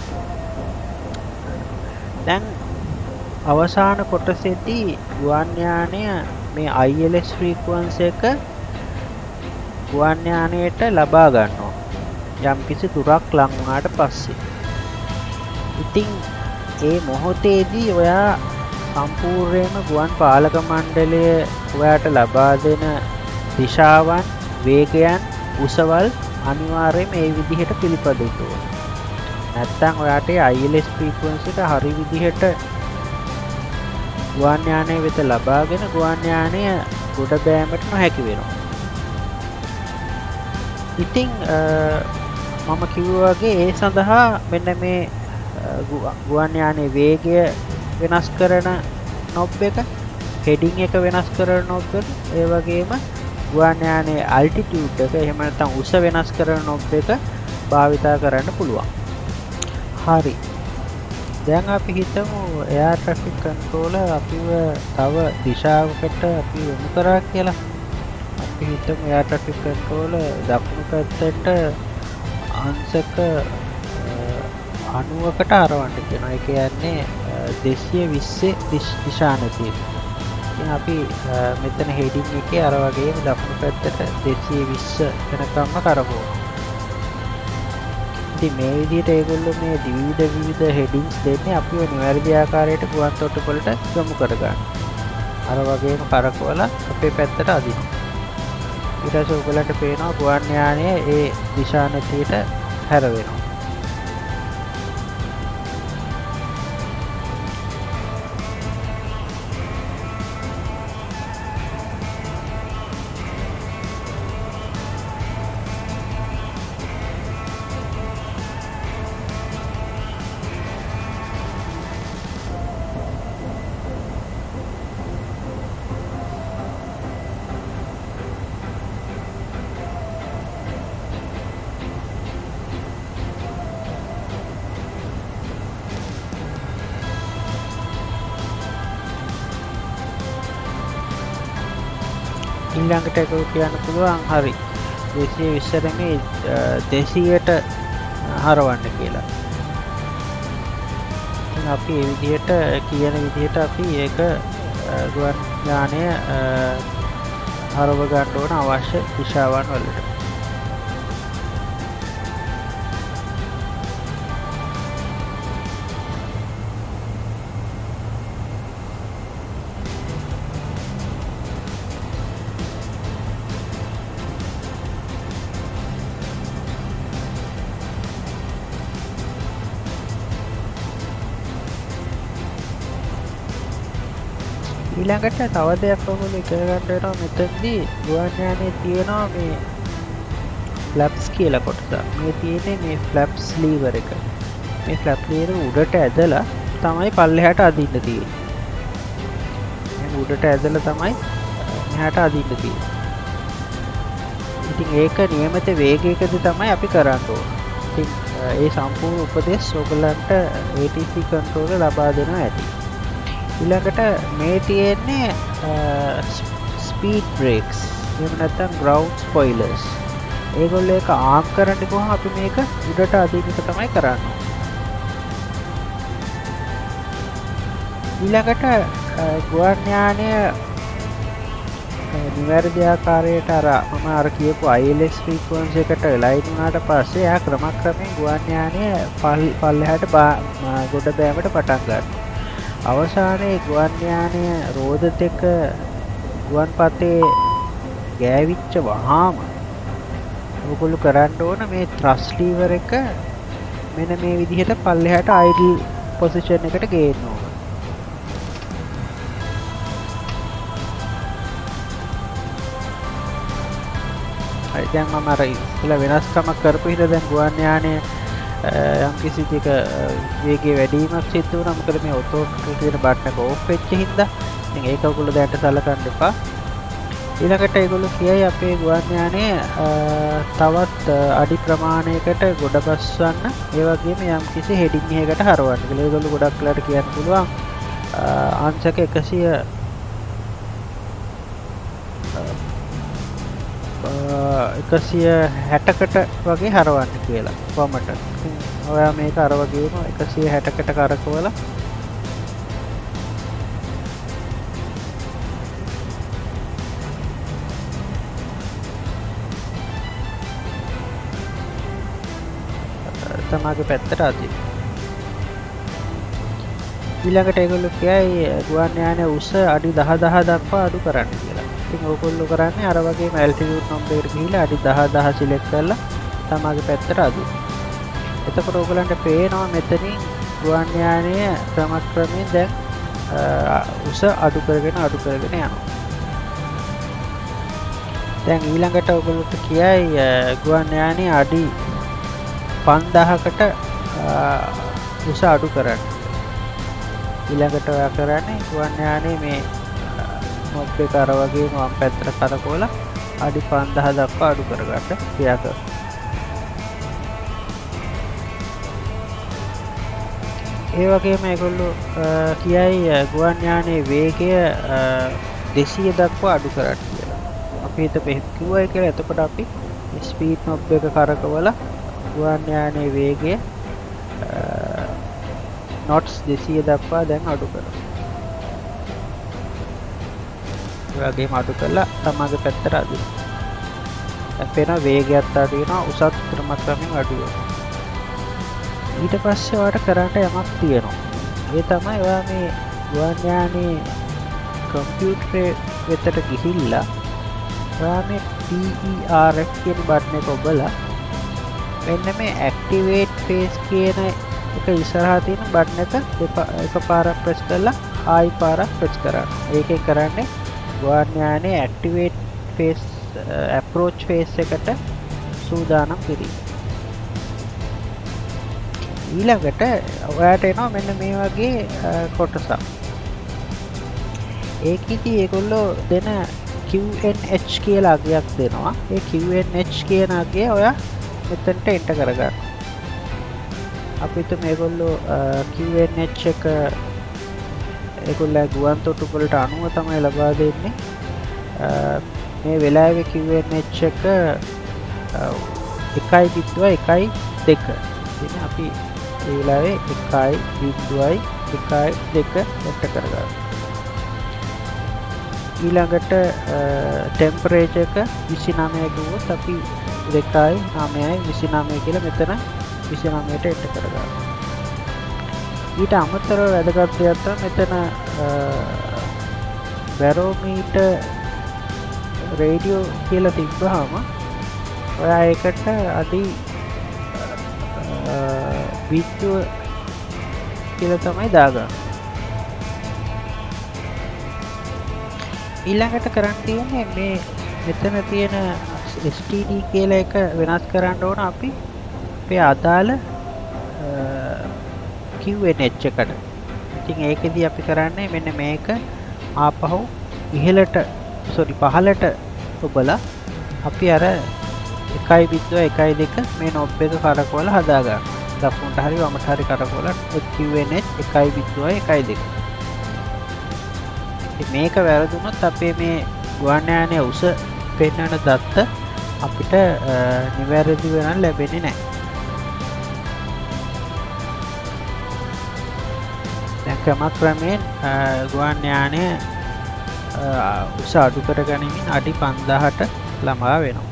දැන් අවසාන කොටසේදී ගුවන් යානය මේ I L S ෆ්‍රීකවන්සි එක ගුවන් යානයට ලබා ගන්නවා. යම්කිසි දුරක් ලං වුණාට පස්සේ. ඉතින් ඒ මොහොතේදී ඔයා සම්පූර්ණයෙන්ම ගුවන් පාලක මණ්ඩලය ඔයාට ලබා දෙන දිශාවන් වේගයන් උසවල් අනිවාර්යයෙන්ම ඒ විදිහට පිළිපදින්න ඕන. නැත්තම් ඔයාට I L S ෆ්‍රීකවන්සි එක හරි විදිහට ගුවන් යානය වෙත ලබාගෙන ගුවන් යානය ගොඩ බෑමට නොහැකි වෙනවා. ඉතින් මම කිව්වා වගේ ඒ සඳහා මෙන්න මේ ගුවන් යානයේ වේගය වෙනස් කරන නොබ් එක, හෙඩින් එක වෙනස් කරන නොබ් එක, ඒ වගේම ගුවන් යානයේ altitude එක එහෙම නැත්නම් උස වෙනස් කරන නොබ් එක භාවිතා කරන්න පුළුවන්. හරි. දැන් අපි හිතමු air traffic controller අපිව තව දිශාවකට අපි යොමු කරා කියලා. අපි හිතමු air traffic controller දකුණු පැත්තට අංශක අනූවකට හරවන්න කියනවා. ඒ කියන්නේ දෙසිය විස්ස දිශානතිය. ඉතින් අපි මෙතන heading එකේ අර වගේම දකුණු පැත්තට දෙසිය විස්ස වෙනකම්ම කරකවනවා. ඉතින් මේ විදිහට ඒගොල්ලෝ මේ විවිධ විවිධ headings දෙන්නේ අපිව නිවැරදි ආකාරයට ගුවන් තොටුපළට යොමු කරගන්න. අර වගේම කරකවලා අපේ පැත්තට අදිනවා. ඊට පස්සේ ඔයගලන්ට පේනවා ගුවන් යානය ඒ දිශානතියට හැරවෙනවා. ඊළඟට ඒක කියන්න පුළුවන් හරි දෙසිය විස්ස නෙමෙයි දෙසියට හරවන්න කියලා. ඉතින් අපි මේ විදිහට කියන විදිහට අපි ඒක ගුවන් යානය හරව ගන්න ඕන අවශ්‍ය දිශාවන් වලට. ඊළඟට තව දෙයක් ඔයගොල්ලෝ ඉගෙන ගන්න වෙනවා මෙතනදී ගුවන් යානයේ තියෙනවා මේ ෆ්ලැප්ස් කියලා කොටස. මේ තියෙන්නේ මේ ෆ්ලැප්ස් ලීවර් එක. මේ ෆ්ලැප් ලීවර් උඩට ඇදලා තමයි පල්ලෙහාට අදින්න තියෙන්නේ. මේ උඩට ඇදලා තමයි මෙහාට අදින්න තියෙන්නේ. ඉතින් ඒක නියමිත වේගයකදී තමයි අපි කරන්න ඕන. ඉතින් ඒ සම්පූර්ණ උපදෙස් ඔයගලන්ට A T C controller ලබා දෙනවා ඇති. ඊළඟට මේ තියෙන්නේ ස්පීඩ් බ්‍රේක්ස් එහෙම නැත්නම් ග්‍රවුන්ඩ් ස්පොයිලර්ස්. ඒගොල්ලෝ ඒක ආන් කරන්න ගියාම අපි මේක උඩට අදින්න එක තමයි කරන්නේ. ඊළඟට ගුවන් යානය නිවැරදි ආකාරයට අර මම අර කියපු I L S ෆ්‍රීකවන්සි එකට ලයින් වුණාට පස්සේ එයා ක්‍රමක්‍රමයෙන් ගුවන් යානය පල්ලෙහාට ගොඩ බෑමට පටන් ගන්නවා. අවසානයේ ගුවන් යානය රෝද දෙක ගුවන් පතේ ගෑවිච්ච වහාම ඔයගොල්ලෝ කරන්න ඕන මේ ත්‍රස් ලීවර් එක මෙන්න මේ විදිහට පල්ලෙහාට අයිඩල් පොසිෂන් එකට ගේන්න ඕන. හරි දැන් මම අර ඉස්සෙල්ලා වෙනස්කමක් කරපු හින්දා දැන් ගුවන් යානය යම් කිසි දෙක වේගයේ වැඩිවීමක් සිද්ධ වුණා. මොකද මේ ඔටෝ කියන බටන් එක ඕෆ් වෙච්ච හින්දා. ඉතින් ඒක ඔයගොල්ලෝ දැනට සලකන්න එපා. ඊළඟට ඒගොල්ලෝ කියයි අපේ ගුවන් යානය තවත් අඩි ප්‍රමාණයකට ගොඩ බස්වන්න ඒ වගේම යම් කිසි හෙඩින් එකකට හරවන්න කියලා. ඒගොල්ලෝ ගොඩක් වෙලාට කියන්න පුළුවන් අංශක එකසිය එකසිය හැටකට වගේ හරවන්න කියලා වමට. ඉතින් ඔයා මේක අර වගේම එකසිය හැටකට කරකවලා තමගේ පැත්තට අදින්න. ඊළඟට ඒගොල්ලෝ කියයි ගුවන් යානය උස අඩි දහ දහ දක්වා අඩු කරන්න කියලා. ඉතින් ඕගොල්ලෝ කරන්නේ අර වගේම ඇල්ටිටියුඩ් නම්බර් ගිහිලා අඩි දහ දහ සිලෙක්ට් කරලා තමගේ පැත්තට අදින්න. එතකොට ඕගොල්ලන්ට පේනවා මෙතනින් ගුවන් යානය ක්‍රමක්‍රමයෙන් දැන් උස අඩු කරගෙන අඩු කරගෙන යනවා. දැන් ඊළඟට ඕගොල්ලෝට කියයි ගුවන් යානය අඩි පන්දාහකට උස අඩු කරන්න. ඊළඟට ඔයා කරන්නේ ගුවන් යානයේ මේ මොබ් එක අර වගේම වම් පැත්තට කරකවලා අඩි පන්දාහ දක්වා අඩු කරගන්න ක්‍රියා කරනවා. ඒ වගේම ඒගොල්ලෝ කියයි ගුවන් යානයේ වේගය දෙසිය දක්වා අඩු කරන්න කියලා. අපි හිතපු එහෙම කිව්වයි කියලා. එතකොට අපි ස්පීඩ් නොබ් එක කරකවලා ගුවන් යානයේ වේගය නොට්ස් දෙසිය දක්වා දැන් අඩු කරනවා. ඒ වගේම අඩු කරලා තමගේ පැත්තට අදින්න. දැන් පේනවා වේගයත් අඩු වෙනවා, උසත් ක්‍රමක්‍රමයෙන් අඩු වෙනවා. ඊට පස්සේ ඔයාලට කරන්න යමක් තියෙනවා. ඒ තමයි ඔයා මේ ගුවන් යානයේ කම්පියුටරේ වෙතට ගිහිල්ලා ඔයා මේ T E R F කියන බටන් එක ඔබලා මෙන්න මේ ඇක්ටිවේට් ෆේස් කියන එක ඉස්සරහා තියෙන බටන් එක එකපාරක් ප්‍රෙස් කරලා ආයි පාරක් ප්‍රෙස් කරන්න. ඒකෙන් කරන්නේ ගුවන් යානයේ ඇක්ටිවේට් ෆේස් අප්‍රෝච් ෆේස් එකට සූදානම් කිරීම. ඊළඟට ඔයාට එනවා මෙන්න මේ වගේ කොටසක්. ඒකෙදි ඒගොල්ලෝ දෙන Q N H කියලා අගයක් දෙනවා. ඒ Q N H කියන අගය ඔයා මෙතනට එන්ටර් කරගන්න. අපි හිතමු මේගොල්ලෝ Q N H එක ඒගොල්ලෝ ගුවන් තොටුපළට අනුව තමයි ලබා දෙන්නේ. මේ වෙලාවේ Q N H එක එකයි බිඳුවයි එකයි දෙක. ඉතින් අපි ඒ වෙලාවේ එකයි බිඳුවයි එකයි දෙක set කරගන්නවා. ඊළඟට ටෙම්පරේචර් එක විසිනමය ගියොත් අපි දෙකයි නවයයි විසිනමය කියලා මෙතන විසිනමයට එන්ටර් කරගන්නවා. ඊට අමතරව වැදගත් දෙයක් තමයි මෙතන බැරෝමීටර් රේඩියෝ කියලා තිබ්බහම ඔයා ඒකට අඩි විද්‍යුව කියලා තමයි දාගන්නේ. ඊළඟට කරන්න තියෙන්නේ මේ මෙතන තියෙන S T D කියලා එක වෙනස් කරන්න ඕන අපි අපේ අදාළ Q N H එකට. ඉතින් ඒකෙදි අපි කරන්නේ මෙන්න මේක ආපහු ඉහළට sorry පහළට ඔබලා අපි අර එකයි බිඳුව එකයි දෙක මේ knob එක කරකවලා හදා ගන්න. දකුණට හරි වමට හරි කරකවලා Q N H එකයි බිඳුව එකයි දෙක. මේක වැරදුනොත් අපේ මේ ගුවන් යානයේ උස පෙන්වන දත්ත අපිට නිවැරදි වෙනන් ලැබෙන්නේ නැහැ. දැන් ක්‍රමක්‍රමයෙන් ගුවන් යානය උස අඩු කර ගැනීමෙන් අඩි පන්දාහට ළමා වෙනවා.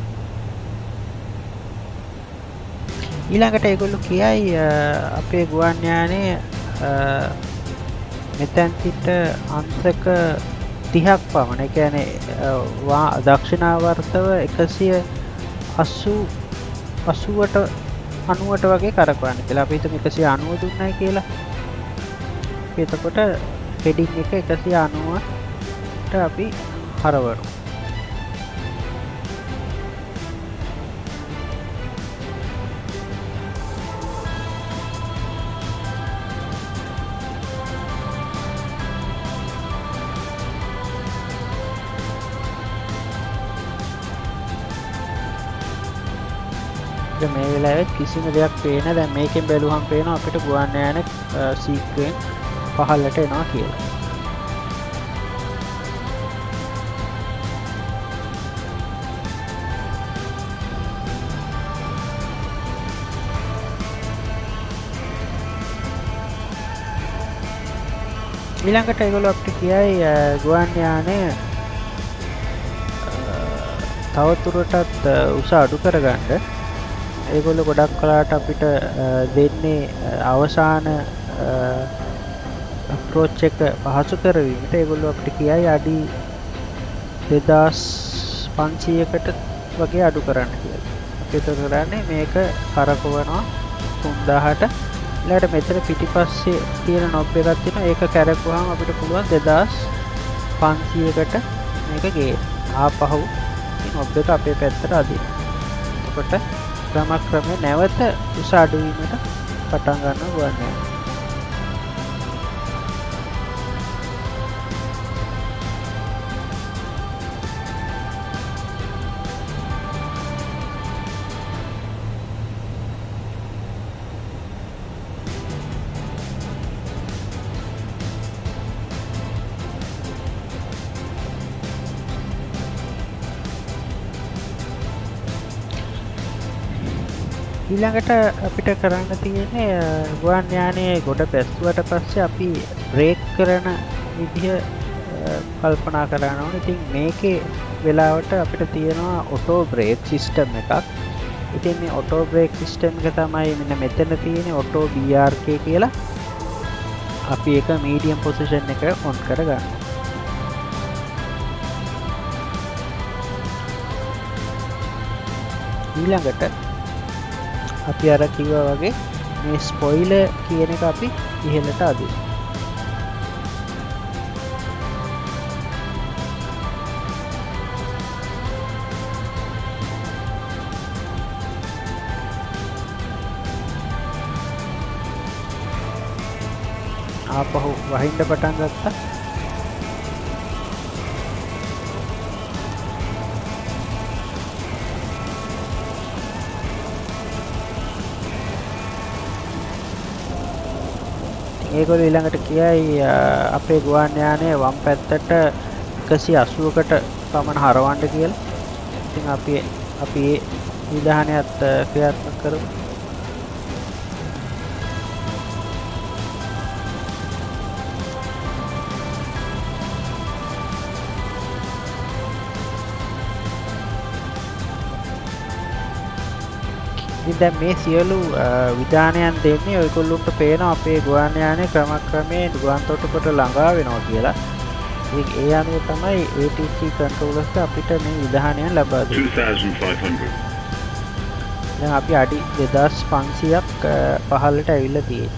ඊළඟට ඒගොල්ලෝ කියයි අපේ ගුවන් යානයේ මෙතෙන් සිට අංශක තිහක් පමණ. ඒ කියන්නේ දක්ෂිණාවර්තව එකසිය අසූවට අනූවට වගේ කරකවන්න කියලා. අපි හිතමු එකසිය අනූව දුන්නයි කියලා. එතකොට හෙඩින් එක එකසිය අනූවට අපි හරවනවා. මේ වෙලාවේ කිසිම දෙයක් පේන දැන් මේකෙන් බැලුවහම පේනවා අපිට ගුවන් යාන සීක්වෙන්ස් පහළට එනවා කියලා. ඊළඟට ඒගොල්ලෝ අපිට කියයි ගුවන් යානය තවදුරටත් උස අඩු කරගන්න. ඒගොල්ලෝ ගොඩක් කලාට අපිට දෙන්නේ අවසාන අප්‍රෝච් එක පහසු කරවීමට ඒගොල්ලෝ අපිට කියයි අඩි දෙදාස් පන්සීයකට වගේ අඩු කරන්න කියලා. අපි ඒක කරන්නේ මේක කරකවනවා තුන්දාහට. ඊළඟට මෙතන පිටිපස්සේ තියෙන knob එකක් තියෙනවා. ඒක කැරකුවාම අපිට පුළුවන් දෙදාස් පන්සීයකට මේක ගේන්න. ආපහු මේ knob එක අපේ පැත්තට අදින්න. එතකොට ක්‍රමක්‍රමයෙන් නැවත උස අඩු වීමට පටන් ගන්නවා ගුවන් යානය. ඊළඟට අපිට කරන්න තියෙන්නේ ගුවන් යානයේ ගොඩ බැස්සුවට පස්සේ අපි බ්‍රේක් කරන විදිහ කල්පනා කරන්න ඕනේ. ඉතින් මේකේ වෙලාවට අපිට තියෙනවා ඔටෝ බ්‍රේක් සිස්ටම් එකක්. ඉතින් මේ ඔටෝ බ්‍රේක් සිස්ටම් එක තමයි මෙන්න මෙතන තියෙන්නේ ඔටෝ B R K කියලා. අපි ඒක මීඩියම් පොසිෂන් එක ඔන් කරගන්නවා. ඊළඟට අපි අර කිව්වා වගේ මේ ස්පොයිලර් කියන එක අපි ඉහළට අදිනවා. ආපහු වහින්න පටන් ගත්තා. ඒගොල්ලෝ ඊළඟට කියයි අපේ ගුවන් යානය වම් පැත්තට එකසිය අසූවකට පමණ හරවන්න කියලා. ඉතින් අපි අපි මේ විධානයත් ක්‍රියාත්මක කරමු. ඉතින් දැන් මේ සියලු විධානයන් දෙන්නේ ඔයගොල්ලන්ට පේනවා අපේ ගුවන් යානය ක්‍රමක්‍රමයෙන් ගුවන් තොටුපළට ළඟා වෙනවා කියලා. ඉතින් ඒ අනුව තමයි A T C controllers අපිට මේ විධානයන් ලබා දෙන්නේ. two thousand five hundred. දැන් අපි අඩි දෙදාස් පන්සියයක් පහළට ඇවිල්ලා තියෙන්නේ.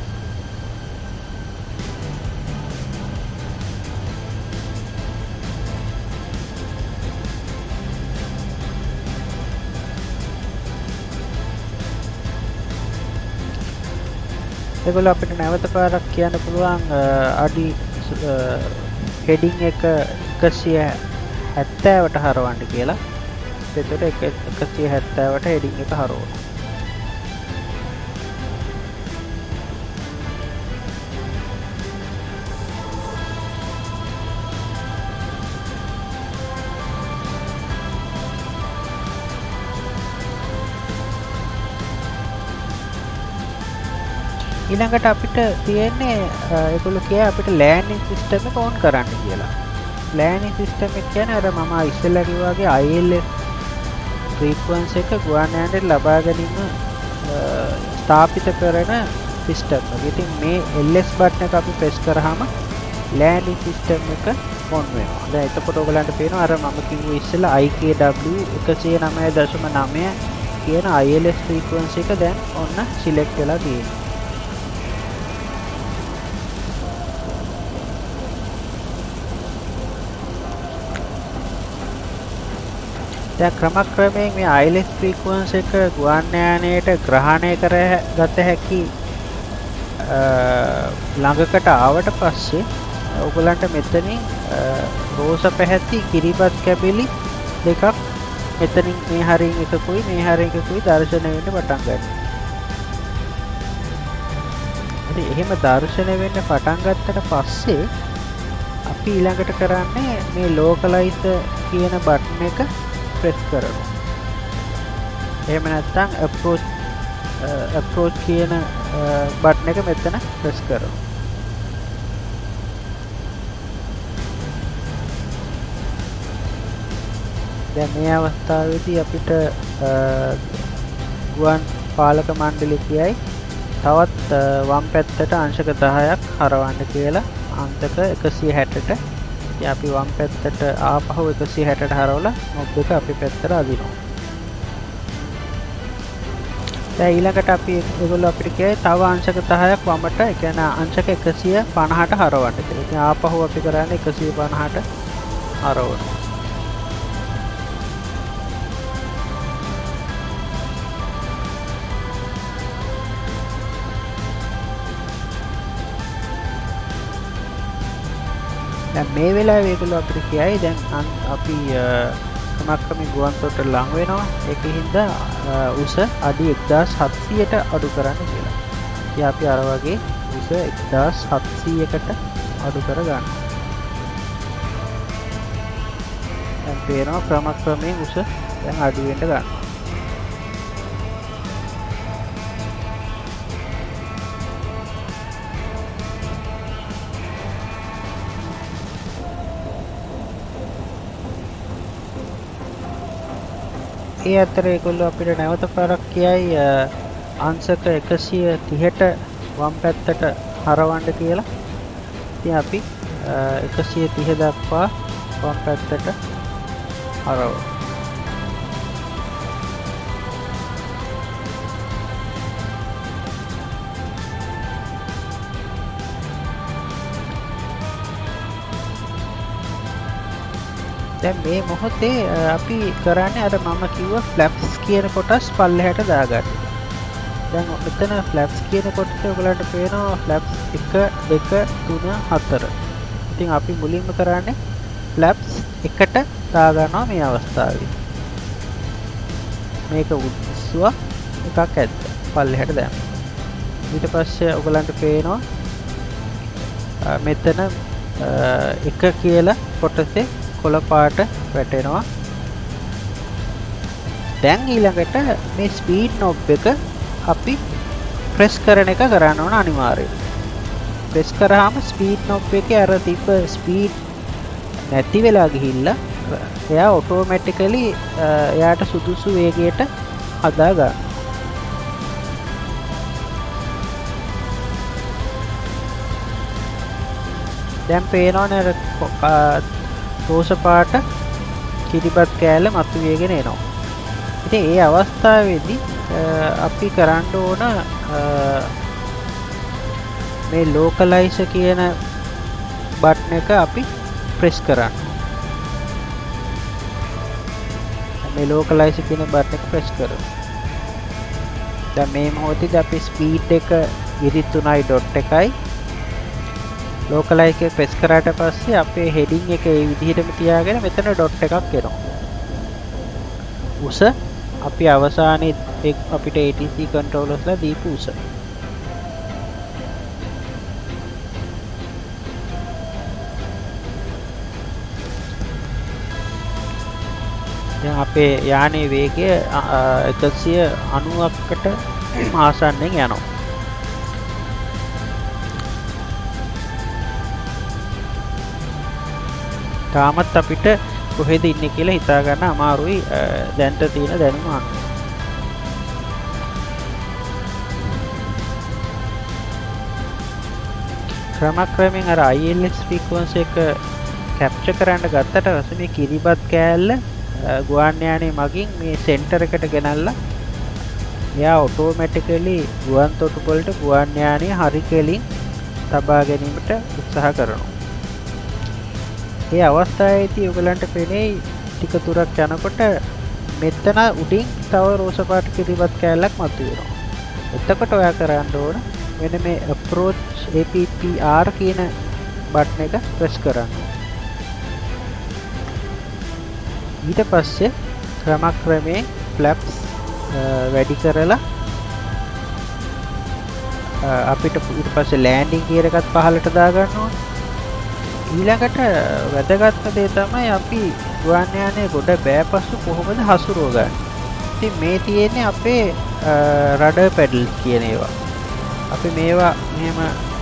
ඒගොල්ලෝ අපිට නැවත පාරක් කියන්න පුළුවන් අඩි හෙඩින් එක එකසිය හැත්තෑවට හරවන්න කියලා. එතකොට එකසිය හැත්තෑවට හෙඩින් එක හරවනවා. ඊළඟට අපිට තියෙන්නේ ඒගොල්ලෝ කිය අපිට ලෑන්ඩින් සිස්ටම් එක ඔන් කරන්න කියලා. ලෑන්ඩින් සිස්ටම් එක කියන්නේ අර මම ඉස්සෙල්ලා කිව්වා වගේ I L S ෆ්‍රීකවන්සි එක ගුවන් යානයට ලබා ගැනීම ස්ථාපිත කරන සිස්ටම් එක. ඉතින් මේ L S බටන් එක අපි ප්‍රෙස් කරාම ලෑන්ඩින් සිස්ටම් එක ඔන් වෙනවා. දැන් එතකොට ඔයගලන්ට පේනවා අර මම කිව්ව ඉස්සෙල්ලා I K W එකසිය නවය දශම නවය කියන I L S ෆ්‍රීකවන්සි එක දැන් ඔන්න සිලෙක්ට් වෙලා තියෙනවා. දැන් ක්‍රමක්‍රමයෙන් මේ I L S ෆ්‍රීකවන්සි එක ගුවන් යානයට ග්‍රහණය කරගත හැකි ළඟකට ආවට පස්සේ ඔයගලන්ට මෙතනින් රෝස පැහැති කිරිබත් කැබලි දෙකක් මෙතනින් මේ හරින් එකකුයි මේ හරින් එකකුයි දර්ශනය වෙන්න පටන් ගන්නවා. ඉතින් එහෙම දර්ශනය වෙන්න පටන් ගත්තට පස්සේ අපි ඊළඟට කරන්නේ මේ ලෝකලයිස් කියන බටන් එක ප්‍රෙස් කරනවා. එහෙම නැත්නම් approach approach කියන බටන් එක මෙතන ප්‍රෙස් කරනවා. දැන් මේ අවස්ථාවේදී අපිට ගුවන් පාලක මණ්ඩලය කියයි තවත් වම් පැත්තට අංශක දහයක් හරවන්න කියලා අංශක එකසිය හැටට. ඉතින් අපි වම් පැත්තට ආපහු එකසිය හැටට හරවලා මොබ් එක අපි පැත්තට අදිනවා. දැන් ඊළඟට අපි ඒගොල්ලෝ අපිට කියයි තව අංශක දහයක් වමට, ඒ කියන්නේ අංශක එකසිය පනහට හරවන්න කියලා. ඉතින් ආපහු අපි කරන්නේ එකසිය පනහට හරවනවා. දැන් මේ වෙලාවේ ඒගොල්ලෝ අපිට කියයි දැන් අපි ක්‍රමක්‍රමයෙන් ගුවන් තොටට ලං වෙනවා. ඒකෙන් හින්දා උස අඩි එක්දාස් හත්සීයට අඩු කරන්න කියලා. ඉතින් අපි අර වගේ උස එක්දාස් හත්සීයකට අඩු කර ගන්නවා. දැන් පේනවා ක්‍රමක්‍රමයෙන් උස දැන් අඩු වෙන්න ගන්නවා. ඒ අතර ඒගොල්ලෝ අපිට නැවත පාරක් කියයි අංශක එකසිය තිහට වම් පැත්තට හරවන්න කියලා. ඉතින් අපි එකසිය තිහ දක්වා වම් පැත්තට හරවනවා. දැන් මේ මොහොතේ අපි කරන්නේ අර මම කිව්වා ෆ්ලැප්ස් කියන කොටස් පල්ලෙහාට දාගන්න. දැන් මෙතන ෆ්ලැප්ස් කියන කොටස ඔයගලන්ට පේනවා ෆ්ලැප්ස් එක දෙක තුන හතර. ඉතින් අපි මුලින්ම කරන්නේ ෆ්ලැප්ස් එකට දාගන්නවා මේ අවස්ථාවේ. මේක උස්සුවා එකක් ඇද්ද පල්ලෙහාට දාන්න. ඊට පස්සේ ඔයගලන්ට පේනවා මෙතන එක කියලා කොටසේ කොළ පාට වැටෙනවා. දැන් ඊළඟට මේ ස්පීඩ් නොබ් එක අපි ප්‍රෙස් කරන එක කරන්න ඕන අනිවාර්යයෙන්. ප්‍රෙස් කරාම ස්පීඩ් නොබ් එකේ අර තිබ්බ ස්පීඩ් නැති වෙලා ගිහිල්ලා එයා ඔටෝමැටිකලි එයාට සුදුසු වේගයට හදා ගන්නවා. දැන් පේනවනේ අර රෝස පාට කිරිබත් කෑල්ල මතුවේගෙන එනවා. ඉතින් ඒ අවස්ථාවේදී අපි කරන්න ඕන මේ ලෝකලයිස් කියන බටන් එක අපි ප්‍රෙස් කරන්න. මේ ලෝකලයිස් කියන බටන් එක ප්‍රෙස් කරමු. දැන් මේ මොහොතේදී අපි ස්පීඩ් එක විසිතුනයි ඩොට් එකයි ලෝකලයිස් එක ප්‍රෙස් කරාට පස්සේ අපේ හෙඩින් එක ඒ විදිහටම තියාගෙන මෙතන ඩොට් එකක් එනවා. උස අපි අවසානයේ අපිට A T C controllersලා දීපු උස. දැන් අපේ යානයේ වේගය එකසිය අනූවකට ආසන්නෙන් යනවා. තාමත් අපිට කොහෙද ඉන්නේ කියලා හිතා ගන්න අමාරුයි දැන්ට තියෙන දැනුම අනුව. ක්‍රමක්‍රමයෙන් අර I L S frequency එක කැප්චර් කරන්න ගත්තට පස්සේ මේ කිරිබත් කෑල්ල ගුවන් යානයේ මගින් මේ සෙන්ටර් එකට ගෙනල්ලා එයා ඔටෝමැටිකලි ගුවන් තොටුපළට ගුවන් යානය හරි කෙලින් තබා ගැනීමට උත්සාහ කරනවා. ඒ අවස්ථාවේදී ඔයගලන්ට පෙනේ ටික දුරක් යනකොට මෙතන උඩින් තව රෝස පාට කිරිබත් කෑල්ලක් මතුවෙනවා. එතකොට ඔයා කරන්න ඕන මෙන්න මේ approach A P P R කියන බටන් එක ප්‍රෙස් කරන්න. ඊට පස්සේ ක්‍රමක්‍රමයෙන් flaps වැඩි කරලා අපිට ඊට පස්සේ landing gear එකත් පහළට දා ගන්න ඕනේ. ඊළඟට වැදගත්ම දේ තමයි අපි ගුවන් යානයේ ගොඩ බෑපසු කොහොමද හසුරුව ගන්න. ඉතින් මේ තියෙන්නේ අපේ රඩර් පැඩල්ස් කියන ඒවා. අපි මේවා මෙහෙම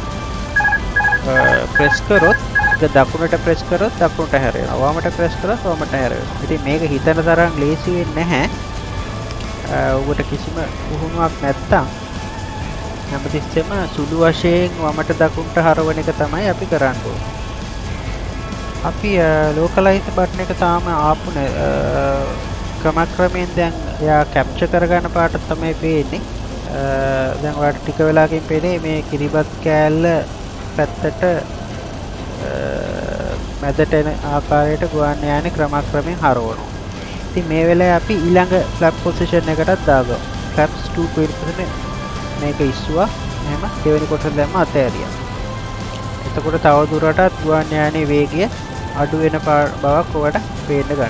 ප්‍රෙස් කරොත් ඒක දකුණට ප්‍රෙස් කරොත් දකුණට හැරෙනවා. වමට ප්‍රෙස් කරොත් වමට හැරෙනවා. ඉතින් මේක හිතන තරම් ලේසි වෙන්නේ නැහැ. ඔබට කිසිම පුහුණුවක් නැත්තම් හැමතිස්සෙම සුළු වශයෙන් වමට දකුණට හරවන එක තමයි අපි කරන්න ඕනේ. අපි ලෝකලයිස් බටන් එක තාම ආපු ක්‍රමක්‍රමයෙන් දැන් එයා කැප්චර් කරගන්න පාට තමයි පේන්නේ. දැන් ඔයාලට ටික වෙලාවකින් පේන්නේ මේ කිරිබත් කෑල්ල පැත්තට මැදට එන ආකාරයට ගුවන් යානේ ක්‍රමක්‍රමයෙන් හරවනවා. ඉතින් මේ වෙලාවේ අපි ඊළඟ ෆ්ලැප් පොසිෂන් එකටත් දාගමු. ෆ්ලැප්ස් two පිළිපදින මේක ඉස්සුවා. එහෙම දෙවෙනි කොටස දැම්ම අතෑරියා. එතකොට තව දුරටත් ගුවන් යානයේ වේගය අඩු වෙන බවක් ඔයාලට පේන්න ගන්න.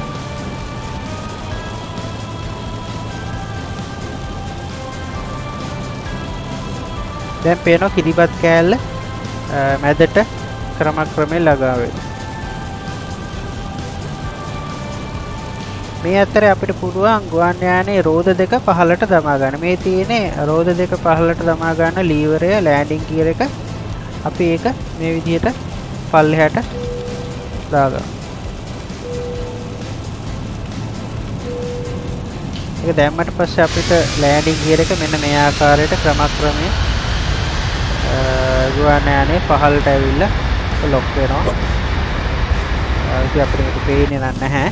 දැන් පේනවා කිරිබත් කෑල්ල මැදට ක්‍රමක්‍රමයෙන් ළඟා වෙනවා. මේ අතරේ අපිට පුළුවන් ගුවන් යානයේ රෝද දෙක පහළට දමා ගන්න. මේ තියෙන්නේ රෝද දෙක පහළට දමා ගන්න ලීවරය ලෑන්ඩින් ගියර් එක. අපි ඒක මේ විදිහට පල්ලෙහාට දාගමු. ඒක දැම්මට පස්සේ අපිට ලෑන්ඩින් ගියර් එක මෙන්න මේ ආකාරයට ක්‍රමක්‍රමයෙන් ගුවන් යානයේ පහළට ඇවිල්ලා ලොක් වෙනවා. ඒක අපිට මේක පේන්නේ නැහැ.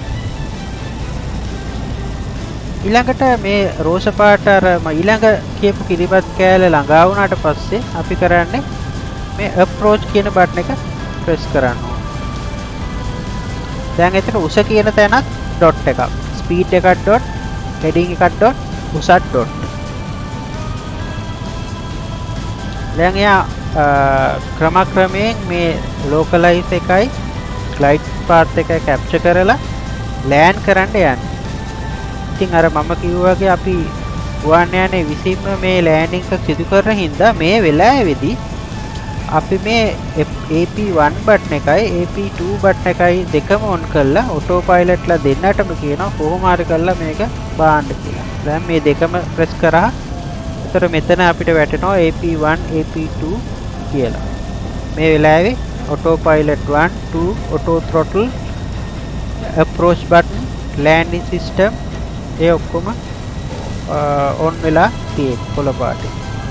ඊළඟට මේ රෝස පාට අර ඊළඟ කියපු කිරිබත් කෑල්ල ළඟා වුණාට පස්සේ අපි කරන්නේ මේ approach කියන බටන් එක ප්‍රෙස් කරන්න ඕන. දැන් එතන උස කියන තැනත් ඩොට් එකක්. ස්පීඩ් එකක් ඩොට්, හෙඩින් එකක් ඩොට්, උසත් ඩොට්. දැන් එයා ක්‍රමක්‍රමයෙන් මේ ලෝකලයිස් එකයි ග්ලයිඩ් පාත් එකයි කැප්චර් කරලා ලෑන්ඩ් කරන්න යන්නේ. ඉතින් අර මම කිව්වා වගේ අපි ගුවන් යානයේ විසින්ම මේ ලෑන්ඩින් එක සිදු කරන හින්දා මේ වෙලාවේදී අපි මේ A P one බටන් එකයි A P two බටන් එකයි දෙකම ඔන් කරලා ඔටෝ පයිලට්ලා දෙන්නටම කියනවා කොහොම හරි කරලා මේක බාන්න කියලා. දැන් මේ දෙකම ප්‍රෙස් කරා. ඒතර මෙතන අපිට වැටෙනවා A P one A P two කියලා. මේ වෙලාවේ auto pilot one two auto throttle approach button landing system ඒ ඔක්කොම on වෙලා තියෙන්නේ කොළ පාටේ.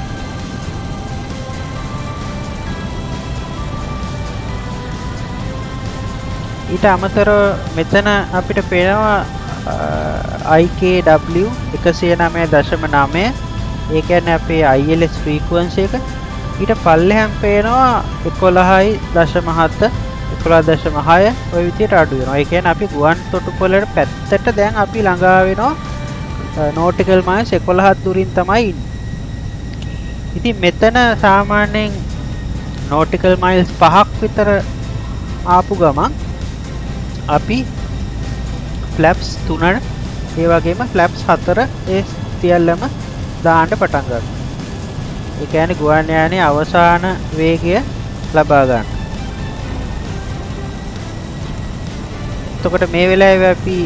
ඊට අමතරව මෙතන අපිට පේනවා I K W one oh nine point nine ඒ කියන්නේ අපේ I L S frequency එක. ඊට පල්ලෙහාම පේනවා eleven point seven eleven point six ඔය විදිහට අඩු වෙනවා. ඒ කියන්නේ අපි ගුවන් තොටුපළට පැත්තට දැන් අපි ළඟා වෙනවා nautical miles eleven දුරින් තමයි ඉන්නේ. ඉතින් මෙතන සාමාන්‍යයෙන් nautical miles five විතර ආපු ගමන් අපි flaps three ඒ වගේම flaps four ඒ සියල්ලම දාන්න පටන් ගන්නවා. ඒ කියන්නේ ගුවන් යානයේ අවසාන වේගය ලබා ගන්න. එතකොට මේ වෙලාවේ අපි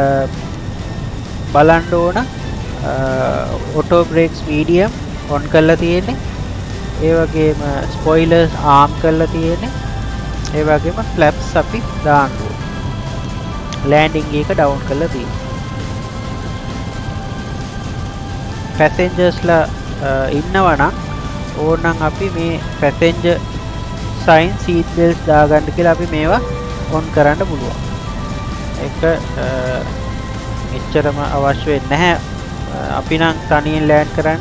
බලන්න ඕන auto brakes medium on කරලා තියෙන්නේ. ඒ වගේම spoilers arm කරලා තියෙන්නේ. ඒ වගේම flaps අපි දාන්න ඕන. landing එක down කරලා තියෙන්නේ. passengers ලා ඉන්නවා නම් ඕනනම් අපි මේ passenger sign seat belts දාගන්න කියලා අපි මේවා on කරන්න පුළුවන්. ඒක එච්චරම අවශ්‍ය වෙන්නේ නැහැ. අපි නම් තනියෙන් land කරන්න.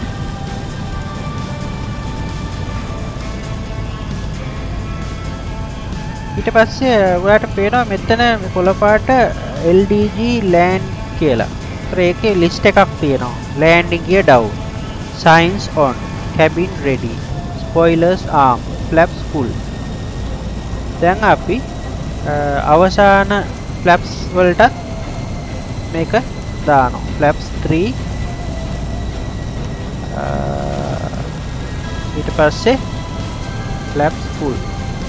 ඊට පස්සේ ඔයාලට පේනවා මෙතන කොළ පාට L D G land කියලා. ඒතර ඒකේ list එකක් තියෙනවා. landing gear down, signs on, cabin ready, spoilers arm, flaps full. දැන් අපි අවසාන flaps වලට මේක දානවා. flaps three ඊට පස්සේ flaps full.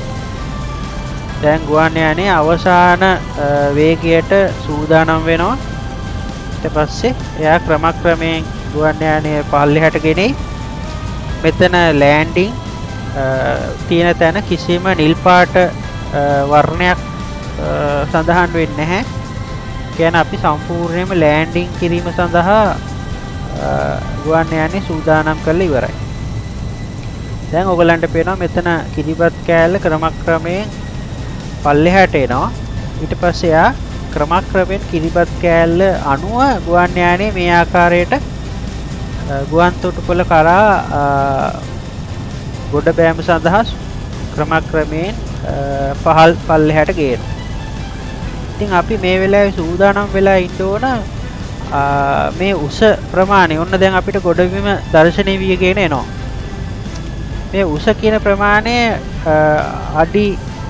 දැන් ගුවන් යානයේ අවසාන වේගයට සූදානම් වෙනවා. ඊට පස්සේ එයා ක්‍රමක්‍රමයෙන් ගුවන් යානයේ පල්ලෙහාට ගෙනෙයි. මෙතන ලෑන්ඩින් තියෙන තැන කිසිම නිල් පාට වර්ණයක් සඳහන් වෙන්නේ නැහැ. කියන්නේ අපි සම්පූර්ණයෙන්ම ලෑන්ඩින් කිරීම සඳහා ගුවන් යානය සූදානම් කරලා ඉවරයි. දැන් ඔයගලන්ට පේනවා මෙතන කිරිබත් කෑල්ල ක්‍රමක්‍රමයෙන් පල්ලෙහාට එනවා. ඊට පස්සේ ආ ක්‍රමක්‍රමයෙන් කිරිබත් කෑල්ල අනුව ගුවන් යානයේ මේ ආකාරයට ගුවන් තොටුපළ කරා ගොඩ බෑම සඳහා ක්‍රමක්‍රමයෙන් පහල් පල්ලෙහාට ගේනවා. ඉතින් අපි මේ වෙලාවේ සූදානම් වෙලා ඉන්න ඕන මේ උස ප්‍රමාණය. ඔන්න දැන් අපිට ගොඩබිම දර්ශනීය වියගෙන එනවා. මේ උස කියන ප්‍රමාණය අඩි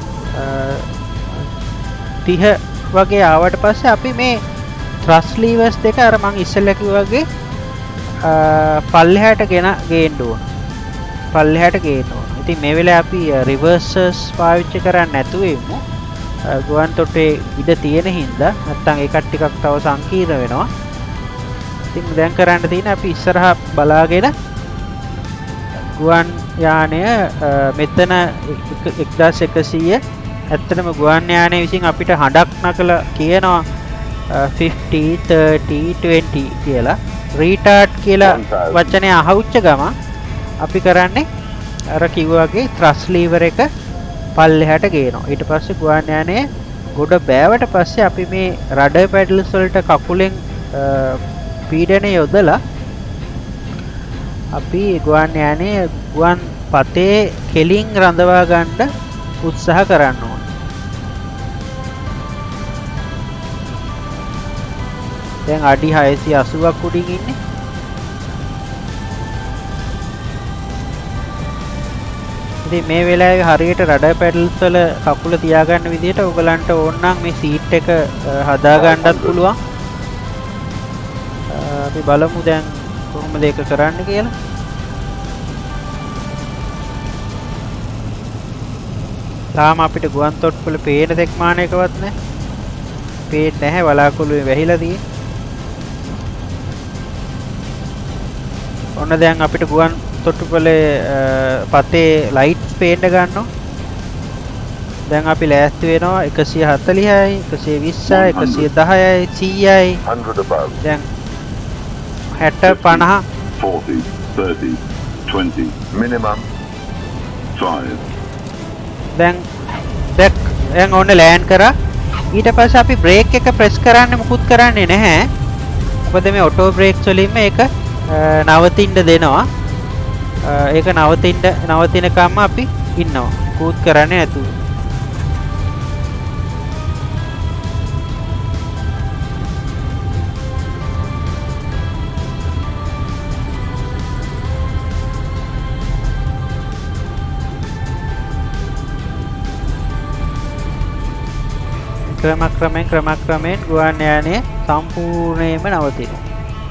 තිහ වගේ ආවට පස්සේ අපි මේ thrust levers දෙක අර මං ඉස්සෙල්ලා කිව්වා වගේ පල්ලෙහාට ගෙන ගේන්න ඕන. පල්ලෙහාට ගේන්න ඕන. ඉතින් මේ වෙලාවේ අපි reversers පාවිච්චි කරන්නේ නැතුව ඉමු. ගුවන් තොටේ ඉඩ තියෙන හින්දා නැත්තම් ඒකත් ටිකක් තව සංකීර්ණ වෙනවා. ඉතින් දැන් කරන්න තියෙන්නේ අපි ඉස්සරහා බලාගෙන ගුවන් යානය මෙතන එක්දාස් එකසීය ඇත්තටම ගුවන් යානය විසින් අපිට හඬක් නකලා කියනවා fifty thirty twenty කියලා. retard කියලා වචනේ අහුච්ච ගම අපි කරන්නේ අර කිව්වා වගේ thrust lever එක පල්ලෙහාට ගේනවා. ඊට පස්සේ ගුවන් යානය ගොඩ බෑවට පස්සේ අපි මේ රඩර් පැඩල්ස් වලට කකුලෙන් පීඩනය යොදලා අපි ගුවන් යානයේ ගුවන් පතේ කෙලින් රඳවා ගන්න උත්සාහ කරන්න ඕන. දැන් අඩි හයසිය අසූවක් උඩින් ඉන්නේ. ඉතින් මේ වෙලාවේ හරියට රඩර් පැඩල්ස් වල කකුල තියාගන්න විදිහට ඔයගලන්ට ඕන නම් මේ සීට් එක හදා ගන්නත් පුළුවන්. අපි බලමු දැන් කොහොමද ඒක කරන්න කියලා. තාම අපිට ගුවන් තොටුපළ පේන තෙක් මානයකවත් නැහැ. පේන්නේ නැහැ වලාකුළුවේ වැහිලා තියෙන්නේ. ඔන්න දැන් අපිට ගුවන් තොටුපළේ පතේ ලයිට්ස් පේන්න ගන්නවා. දැන් අපි ලෑස්ති වෙනවා එකසිය හතළිහයි එකසිය විස්සයි එකසිය දහයයි සීයයි දැන් හැට පනහ forty thirty twenty minimum five දැන් දැක් දැන් ඔන්න ලෑන්ඩ් කරා. ඊට පස්සේ අපි බ්‍රේක් එක ප්‍රෙස් කරන්නේ මුකුත් කරන්නේ නැහැ. මොකද මේ ඔටෝ බ්‍රේක්ස් වලින්ම ඒක නවතින්න දෙනවා. ඒක නවතින්න නවතිනකම්ම අපි ඉන්නවා. මුකුත් කරන්නේ නැතුව. ක්‍රමක්‍රමයෙන් ක්‍රමක්‍රමයෙන් ගුවන් යානය සම්පූර්ණයෙන්ම නවතිනවා.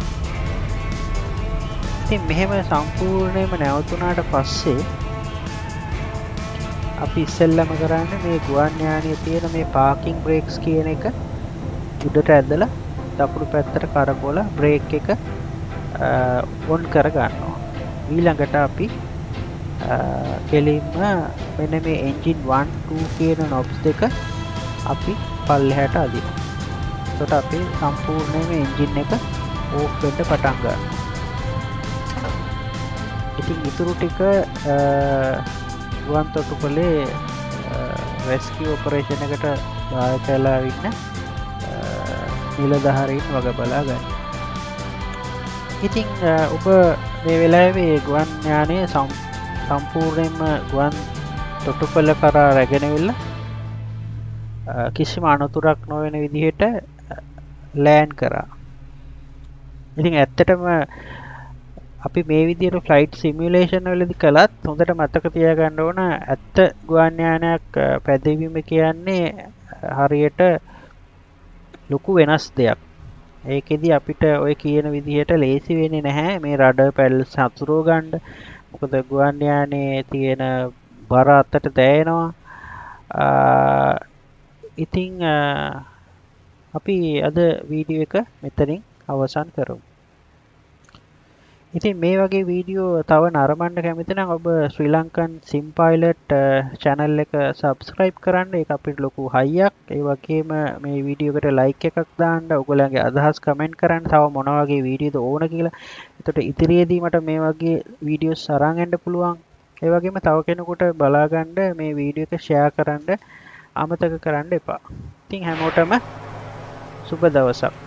ඉතින් මෙහෙම සම්පූර්ණයෙන්ම නැවතුණාට පස්සේ අපි ඉස්සෙල්ලම කරන්නේ මේ ගුවන් යානයේ තියෙන මේ පාකින් බ්‍රේක්ස් කියන එක උඩට ඇදලා දකුණු පැත්තට කරකවලා බ්‍රේක් එක ඔන් කර ගන්නවා. ඊළඟට අපි කෙලින්ම මෙන්න මේ එන්ජින් one two කියන knobs දෙක අපි පල්ලෙහාට අදිනවා. එතකොට අපි සම්පූර්ණයෙන්ම එන්ජින් එක ඕෆ් වෙන්න පටන් ගන්නවා. ඉතින් ඊටු ටික ගුවන් තොටුපළේ රෙස්කියු ඔපරේෂන් එකට දායක වෙලා ඉන්න නිලධාරීන් වග බලා ගන්න. ඉතින් ඔබ මේ වෙලාවේ ගුවන් යානය සම්පූර්ණයෙන්ම ගුවන් තොටුපළ කරා රැගෙන වෙලා කිසිම අනතුරක් නොවන විදිහට ලෑන්ඩ් කරා. ඉතින් ඇත්තටම අපි මේ විදිහට ෆ්ලයිට් සිමියුලේෂන් වලදී කළත් හොඳට මතක තියාගන්න ඕන ඇත්ත ගුවන් යානයක් පැදවීම කියන්නේ හරියට ලොකු වෙනස් දෙයක්. ඒකෙදි අපිට ඔය කියන විදිහට ලේසි වෙන්නේ නැහැ මේ රඩර් පැඩල්ස් හසුරව ගන්න. මොකද ගුවන් යානයේ තියෙන බර අතට දැනෙනවා. ඉතින් අපි අද වීඩියෝ එක මෙතනින් අවසන් කරමු. ඉතින් මේ වගේ වීඩියෝ තව නරඹන්න කැමති නම් ඔබ Sri Lankan sim pilot channel එක subscribe කරන්න. ඒක අපිට ලොකු හයියක්. ඒ වගේම මේ වීඩියෝ එකට like එකක් දාන්න. ඔයගොල්ලන්ගේ අදහස් comment කරන්න. තව මොන වගේ වීඩියෝද ඕන කියලා. එතකොට ඉදිරියේදී මට මේ වගේ වීඩියෝස් අරන් එන්න පුළුවන්. ඒ වගේම තව කෙනෙකුට බලා ගන්න මේ වීඩියෝ එක share කරන්න අමතක කරන්න එපා. ඉතින් හැමෝටම සුබ දවසක්.